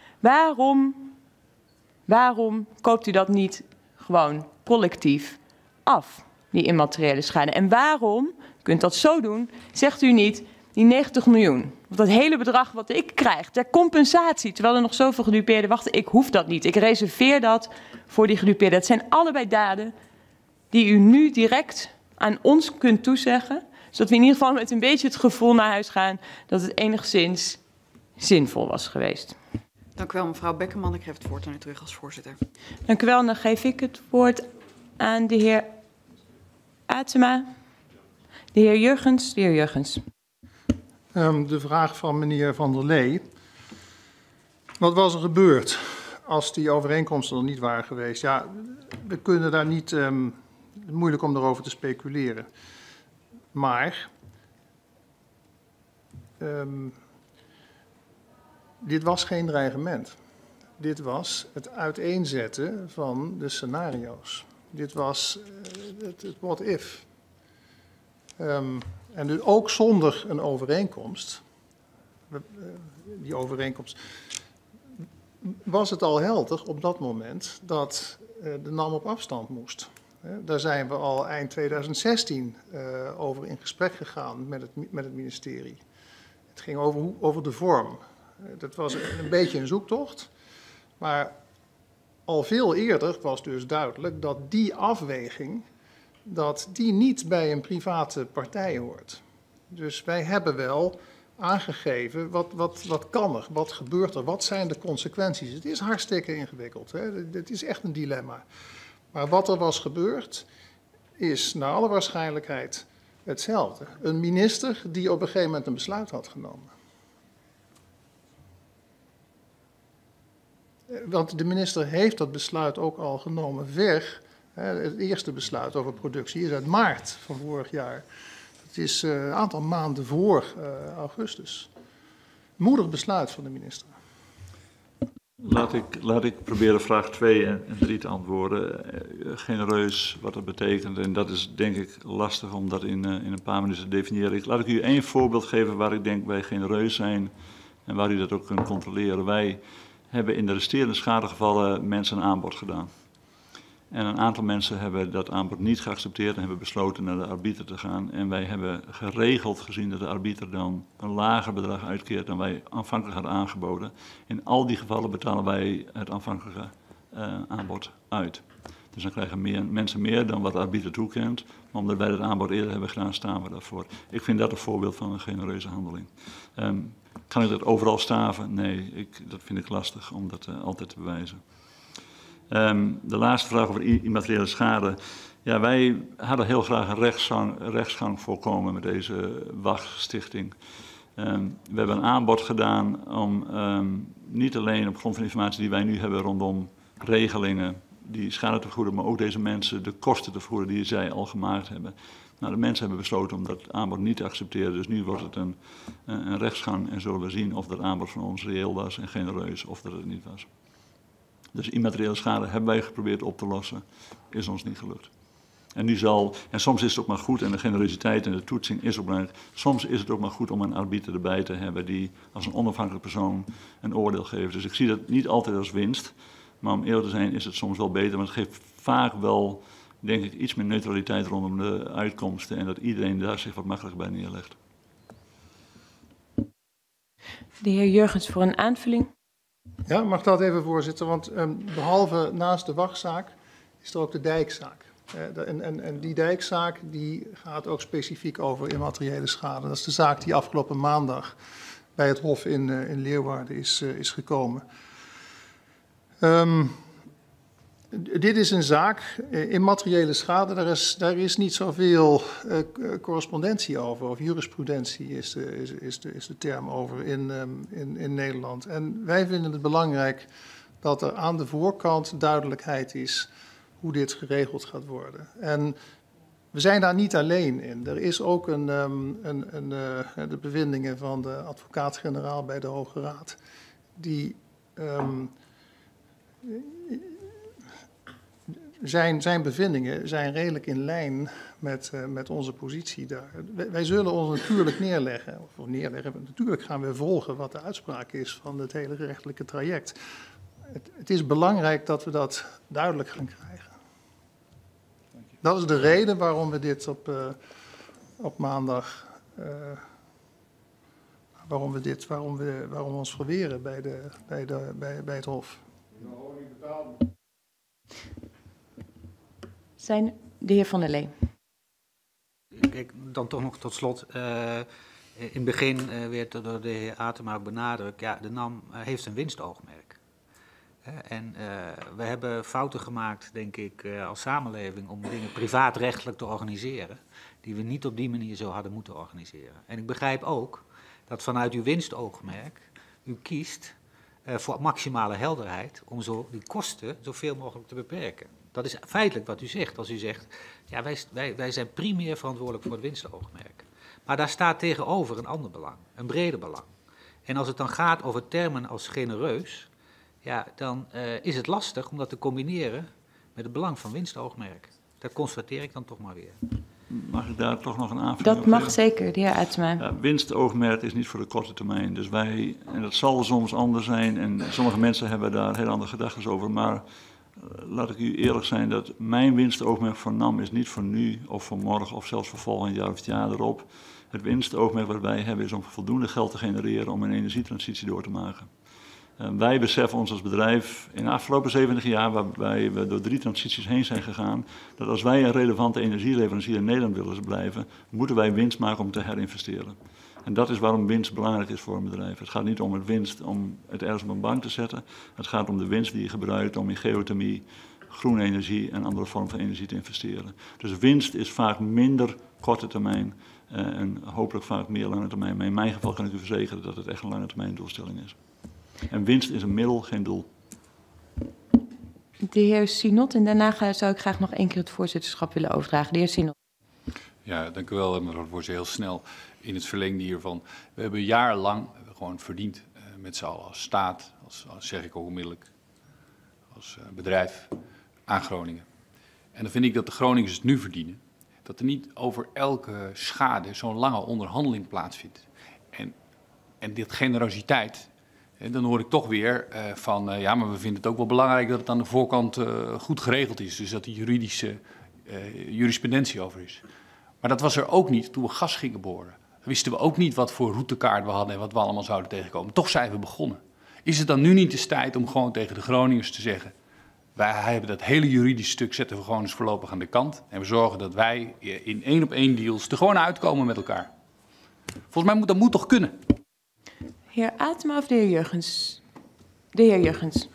Waarom koopt u dat niet gewoon collectief af, die immateriële schade? En waarom, u kunt dat zo doen, zegt u niet die 90 miljoen, of dat hele bedrag wat ik krijg ter compensatie, terwijl er nog zoveel gedupeerden wachten, ik hoef dat niet. Ik reserveer dat voor die gedupeerden. Het zijn allebei daden die u nu direct aan ons kunt toezeggen, zodat we in ieder geval met een beetje het gevoel naar huis gaan dat het enigszins zinvol was geweest. Dank u wel, mevrouw Beckerman. Ik geef het woord aan u terug als voorzitter. Dank u wel. Dan geef ik het woord aan de heer Atema. De heer Jurgens. De heer Jurgens. De vraag van meneer Van der Lee. Wat was er gebeurd als die overeenkomsten er niet waren geweest? Ja, we kunnen daar niet... moeilijk om erover te speculeren. Maar dit was geen dreigement. Dit was het uiteenzetten van de scenario's. Dit was het what if. En dus ook zonder een overeenkomst, die overeenkomst, was het al helder op dat moment dat de NAM op afstand moest. Daar zijn we al eind 2016 over in gesprek gegaan met het ministerie. Het ging over de vorm. Dat was een beetje een zoektocht. Maar al veel eerder was dus duidelijk dat die afweging dat die niet bij een private partij hoort. Dus wij hebben wel aangegeven wat kan er, wat gebeurt er, wat zijn de consequenties. Het is hartstikke ingewikkeld. Het is echt een dilemma. Maar wat er was gebeurd is naar alle waarschijnlijkheid hetzelfde. Een minister die op een gegeven moment een besluit had genomen. Want de minister heeft dat besluit ook al genomen ver. Het eerste besluit over productie is uit maart van vorig jaar. Het is een aantal maanden voor augustus. Moedig besluit van de minister. Laat ik proberen vraag 2 en 3 te antwoorden. Genereus, wat dat betekent. En dat is denk ik lastig om dat in een paar minuten te definiëren. Laat ik u 1 voorbeeld geven waar ik denk wij genereus zijn. En waar u dat ook kunt controleren. Wij hebben in de resterende schadegevallen mensen een aanbod gedaan. En een aantal mensen hebben dat aanbod niet geaccepteerd en hebben besloten naar de arbiter te gaan. En wij hebben geregeld gezien dat de arbiter dan een lager bedrag uitkeert dan wij aanvankelijk hadden aangeboden. In al die gevallen betalen wij het aanvankelijke aanbod uit. Dus dan krijgen mensen meer dan wat de arbiter toekent. Maar omdat wij het aanbod eerder hebben gedaan, staan we daarvoor. Ik vind dat een voorbeeld van een genereuze handeling. Kan ik dat overal staven? Nee, dat vind ik lastig om dat altijd te bewijzen. De laatste vraag over immateriële schade. Ja, wij hadden heel graag een rechtsgang voorkomen met deze WAG-stichting. We hebben een aanbod gedaan om niet alleen op grond van de informatie die wij nu hebben rondom regelingen, die schade te vergoeden, maar ook deze mensen de kosten te vergoeden die zij al gemaakt hebben. Nou, de mensen hebben besloten om dat aanbod niet te accepteren, dus nu wordt het een rechtsgang en zullen we zien of dat aanbod van ons reëel was en genereus of dat het niet was. Dus immateriële schade hebben wij geprobeerd op te lossen, is ons niet gelukt. En soms is het ook maar goed, en de generositeit en de toetsing is ook belangrijk, soms is het ook maar goed om een arbiter erbij te hebben die als een onafhankelijk persoon een oordeel geeft. Dus ik zie dat niet altijd als winst, maar om eerlijk te zijn is het soms wel beter, want het geeft vaak wel, denk ik, iets meer neutraliteit rondom de uitkomsten en dat iedereen daar zich wat makkelijker bij neerlegt. De heer Jurgens voor een aanvulling. Ja, mag dat even, voorzitter? Want behalve naast de wachtzaak is er ook de dijkzaak. En die dijkzaak die gaat ook specifiek over immateriële schade. Dat is de zaak die afgelopen maandag bij het Hof in Leeuwarden is gekomen. Dit is een zaak, immateriële schade, daar is niet zoveel correspondentie over, of jurisprudentie is de term over in Nederland. En wij vinden het belangrijk dat er aan de voorkant duidelijkheid is hoe dit geregeld gaat worden. En we zijn daar niet alleen in. Er is ook de bevindingen van de advocaat-generaal bij de Hoge Raad, die zijn bevindingen zijn redelijk in lijn met onze positie daar. Wij zullen ons natuurlijk neerleggen. Natuurlijk gaan we volgen wat de uitspraak is van het hele gerechtelijke traject. Het is belangrijk dat we dat duidelijk gaan krijgen. Dat is de reden waarom we dit op maandag, waarom we ons verweren bij het Hof. De heer Van der Lee. Kijk, dan toch nog tot slot. In het begin werd door de heer Atema ook benadrukt, ja, de NAM heeft een winstoogmerk. En we hebben fouten gemaakt, denk ik, als samenleving om dingen privaatrechtelijk te organiseren, die we niet op die manier zo hadden moeten organiseren. En ik begrijp ook dat vanuit uw winstoogmerk u kiest voor maximale helderheid om die kosten zoveel mogelijk te beperken. Dat is feitelijk wat u zegt, als u zegt, ja, wij zijn primair verantwoordelijk voor het winstoogmerk. Maar daar staat tegenover een ander belang, een breder belang. En als het dan gaat over termen als genereus, ja, dan is het lastig om dat te combineren met het belang van winstoogmerk. Dat constateer ik dan toch maar weer. Mag ik daar toch nog een aanvulling Dat op mag geven? zeker, de heer Uitema. Ja, winstoogmerk is niet voor de korte termijn. Dus en dat zal soms anders zijn en sommige mensen hebben daar heel andere gedachten over, maar laat ik u eerlijk zijn dat mijn winstoogmerk voor NAM is niet voor nu of voor morgen of zelfs voor volgend jaar of het jaar erop. Het winstoogmerk wat wij hebben is om voldoende geld te genereren om een energietransitie door te maken. Wij beseffen ons als bedrijf in de afgelopen 70 jaar, waarbij we door 3 transities heen zijn gegaan, dat als wij een relevante energieleverancier in Nederland willen blijven, moeten wij winst maken om te herinvesteren. En dat is waarom winst belangrijk is voor een bedrijf. Het gaat niet om het ergens op een bank te zetten. Het gaat om de winst die je gebruikt om in geothermie, groene energie en andere vormen van energie te investeren. Dus winst is vaak minder korte termijn en hopelijk vaak meer lange termijn. Maar in mijn geval kan ik u verzekeren dat het echt een lange termijn doelstelling is. En winst is een middel, geen doel. De heer Sinot en daarna zou ik graag nog 1 keer het voorzitterschap willen overdragen. De heer Sinot. Ja, dank u wel, mevrouw de voorzitter. Heel snel in het verlengde hiervan. We hebben jarenlang gewoon verdiend met z'n allen als staat, als zeg ik ook onmiddellijk, als bedrijf aan Groningen. En dan vind ik dat de Groningers het nu verdienen. Dat er niet over elke schade zo'n lange onderhandeling plaatsvindt. En dit generositeit, dan hoor ik toch weer van, ja, maar we vinden het ook wel belangrijk dat het aan de voorkant goed geregeld is. Dus dat die juridische jurisprudentie over is. Maar dat was er ook niet toen we gas gingen boren. Dan wisten we ook niet wat voor routekaart we hadden en wat we allemaal zouden tegenkomen. Toch zijn we begonnen. Is het dan nu niet de tijd om gewoon tegen de Groningers te zeggen, wij hebben dat hele juridische stuk zetten we gewoon eens voorlopig aan de kant. En we zorgen dat wij in 1-op-1 deals er gewoon uitkomen met elkaar. Volgens mij dat moet toch kunnen. Heer Atema of de heer Jurgens? De heer Jurgens.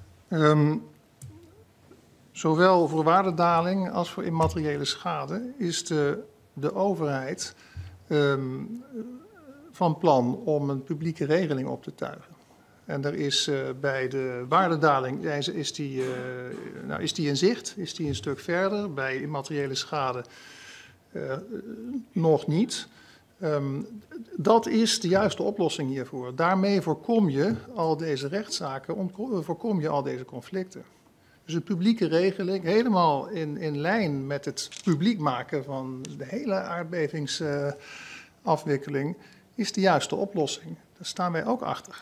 Zowel voor waardedaling als voor immateriële schade is de overheid van plan om een publieke regeling op te tuigen. En er is bij de waardedaling is die in zicht, is die een stuk verder. Bij immateriële schade nog niet. Dat is de juiste oplossing hiervoor. Daarmee voorkom je al deze rechtszaken, voorkom je al deze conflicten. Dus een publieke regeling, helemaal in lijn met het publiek maken van de hele aardbevingsafwikkeling, is de juiste oplossing. Daar staan wij ook achter.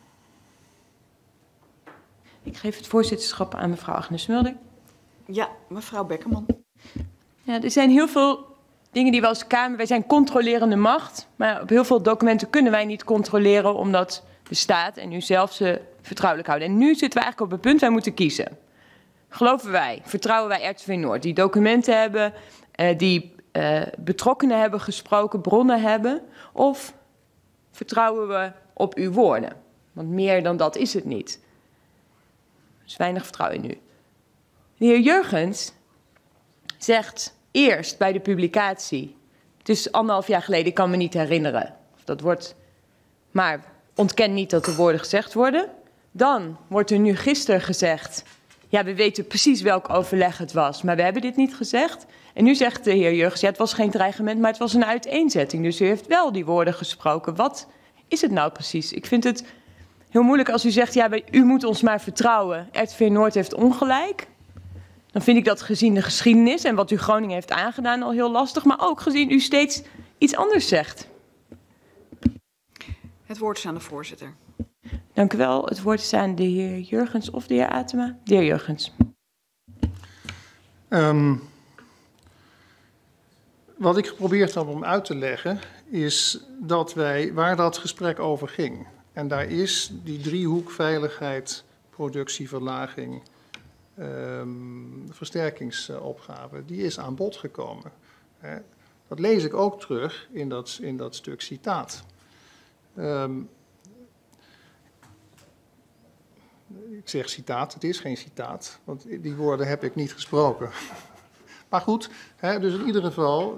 Ik geef het voorzitterschap aan mevrouw Agnes Mulder. Ja, mevrouw Bekkerman. Ja, er zijn heel veel dingen die we als Kamer... Wij zijn controlerende macht, maar op heel veel documenten kunnen wij niet controleren, omdat de staat en u zelf ze vertrouwelijk houden. En nu zitten we eigenlijk op het punt, wij moeten kiezen. Geloven wij, vertrouwen wij RTV Noord, die documenten hebben, die betrokkenen hebben gesproken, bronnen hebben, of vertrouwen we op uw woorden? Want meer dan dat is het niet. Er is weinig vertrouwen in u. De heer Jurgens zegt eerst bij de publicatie, het is 1,5 jaar geleden, ik kan me niet herinneren, of dat wordt, maar ontken niet dat er woorden gezegd worden. Dan wordt er nu gisteren gezegd, ja, we weten precies welk overleg het was, maar we hebben dit niet gezegd. En nu zegt de heer Jurgens, ja, het was geen dreigement, maar het was een uiteenzetting. Dus u heeft wel die woorden gesproken. Wat is het nou precies? Ik vind het heel moeilijk als u zegt, ja, u moet ons maar vertrouwen. RTV Noord heeft ongelijk. Dan vind ik dat gezien de geschiedenis en wat u Groningen heeft aangedaan al heel lastig. Maar ook gezien u steeds iets anders zegt. Het woord is aan de voorzitter. Dank u wel. Het woord is aan de heer Jurgens of de heer Atema. De heer Jurgens. Wat ik geprobeerd heb om uit te leggen is dat waar dat gesprek over ging. En daar is die driehoek veiligheid, productie, verlaging, versterkingsopgave, die is aan bod gekomen. Dat lees ik ook terug in dat stuk citaat. Ik zeg citaat, het is geen citaat, want die woorden heb ik niet gesproken. Maar goed, dus in ieder geval,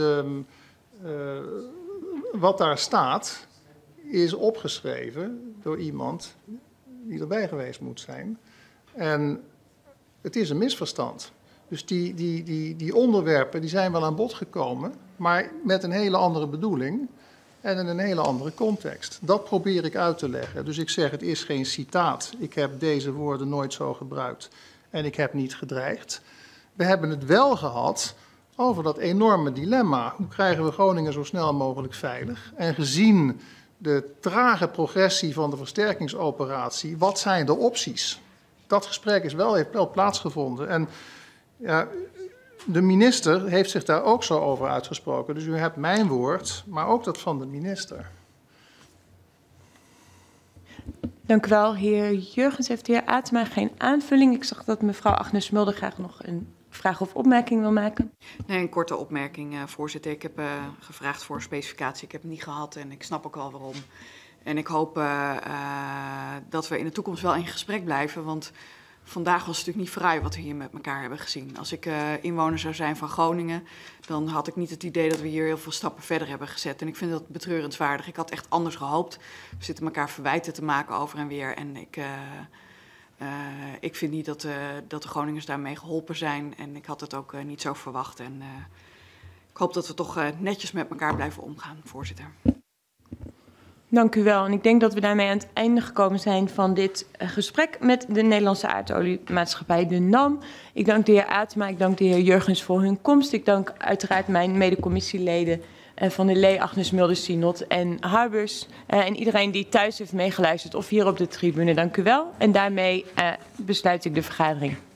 wat daar staat, is opgeschreven door iemand die erbij geweest moet zijn. En het is een misverstand. Dus die onderwerpen die zijn wel aan bod gekomen, maar met een hele andere bedoeling en in een hele andere context. Dat probeer ik uit te leggen. Dus ik zeg, het is geen citaat. Ik heb deze woorden nooit zo gebruikt en ik heb niet gedreigd. We hebben het wel gehad over dat enorme dilemma. Hoe krijgen we Groningen zo snel mogelijk veilig? En gezien de trage progressie van de versterkingsoperatie, wat zijn de opties? Dat gesprek heeft wel plaatsgevonden. En ja, de minister heeft zich daar ook zo over uitgesproken. Dus u hebt mijn woord, maar ook dat van de minister. Dank u wel, heer Jurgens. Heeft de heer Atema geen aanvulling? Ik zag dat mevrouw Agnes Mulder graag nog een vraag of opmerking wil maken. Nee, een korte opmerking, voorzitter. Ik heb gevraagd voor specificatie. Ik heb het niet gehad en ik snap ook al waarom. En ik hoop dat we in de toekomst wel in gesprek blijven, want vandaag was het natuurlijk niet fraai wat we hier met elkaar hebben gezien. Als ik inwoner zou zijn van Groningen, dan had ik niet het idee dat we hier heel veel stappen verder hebben gezet. En ik vind dat betreurenswaardig. Ik had echt anders gehoopt. We zitten elkaar verwijten te maken over en weer. En ik vind niet dat de Groningers daarmee geholpen zijn. En ik had het ook niet zo verwacht. En ik hoop dat we toch netjes met elkaar blijven omgaan, voorzitter. Dank u wel. En ik denk dat we daarmee aan het einde gekomen zijn van dit gesprek met de Nederlandse aardoliemaatschappij, de NAM. Ik dank de heer Atema, ik dank de heer Jurgens voor hun komst. Ik dank uiteraard mijn medecommissieleden van de Lee, Agnes Mulder, Synod en Harbers. En iedereen die thuis heeft meegeluisterd of hier op de tribune, dank u wel. En daarmee besluit ik de vergadering.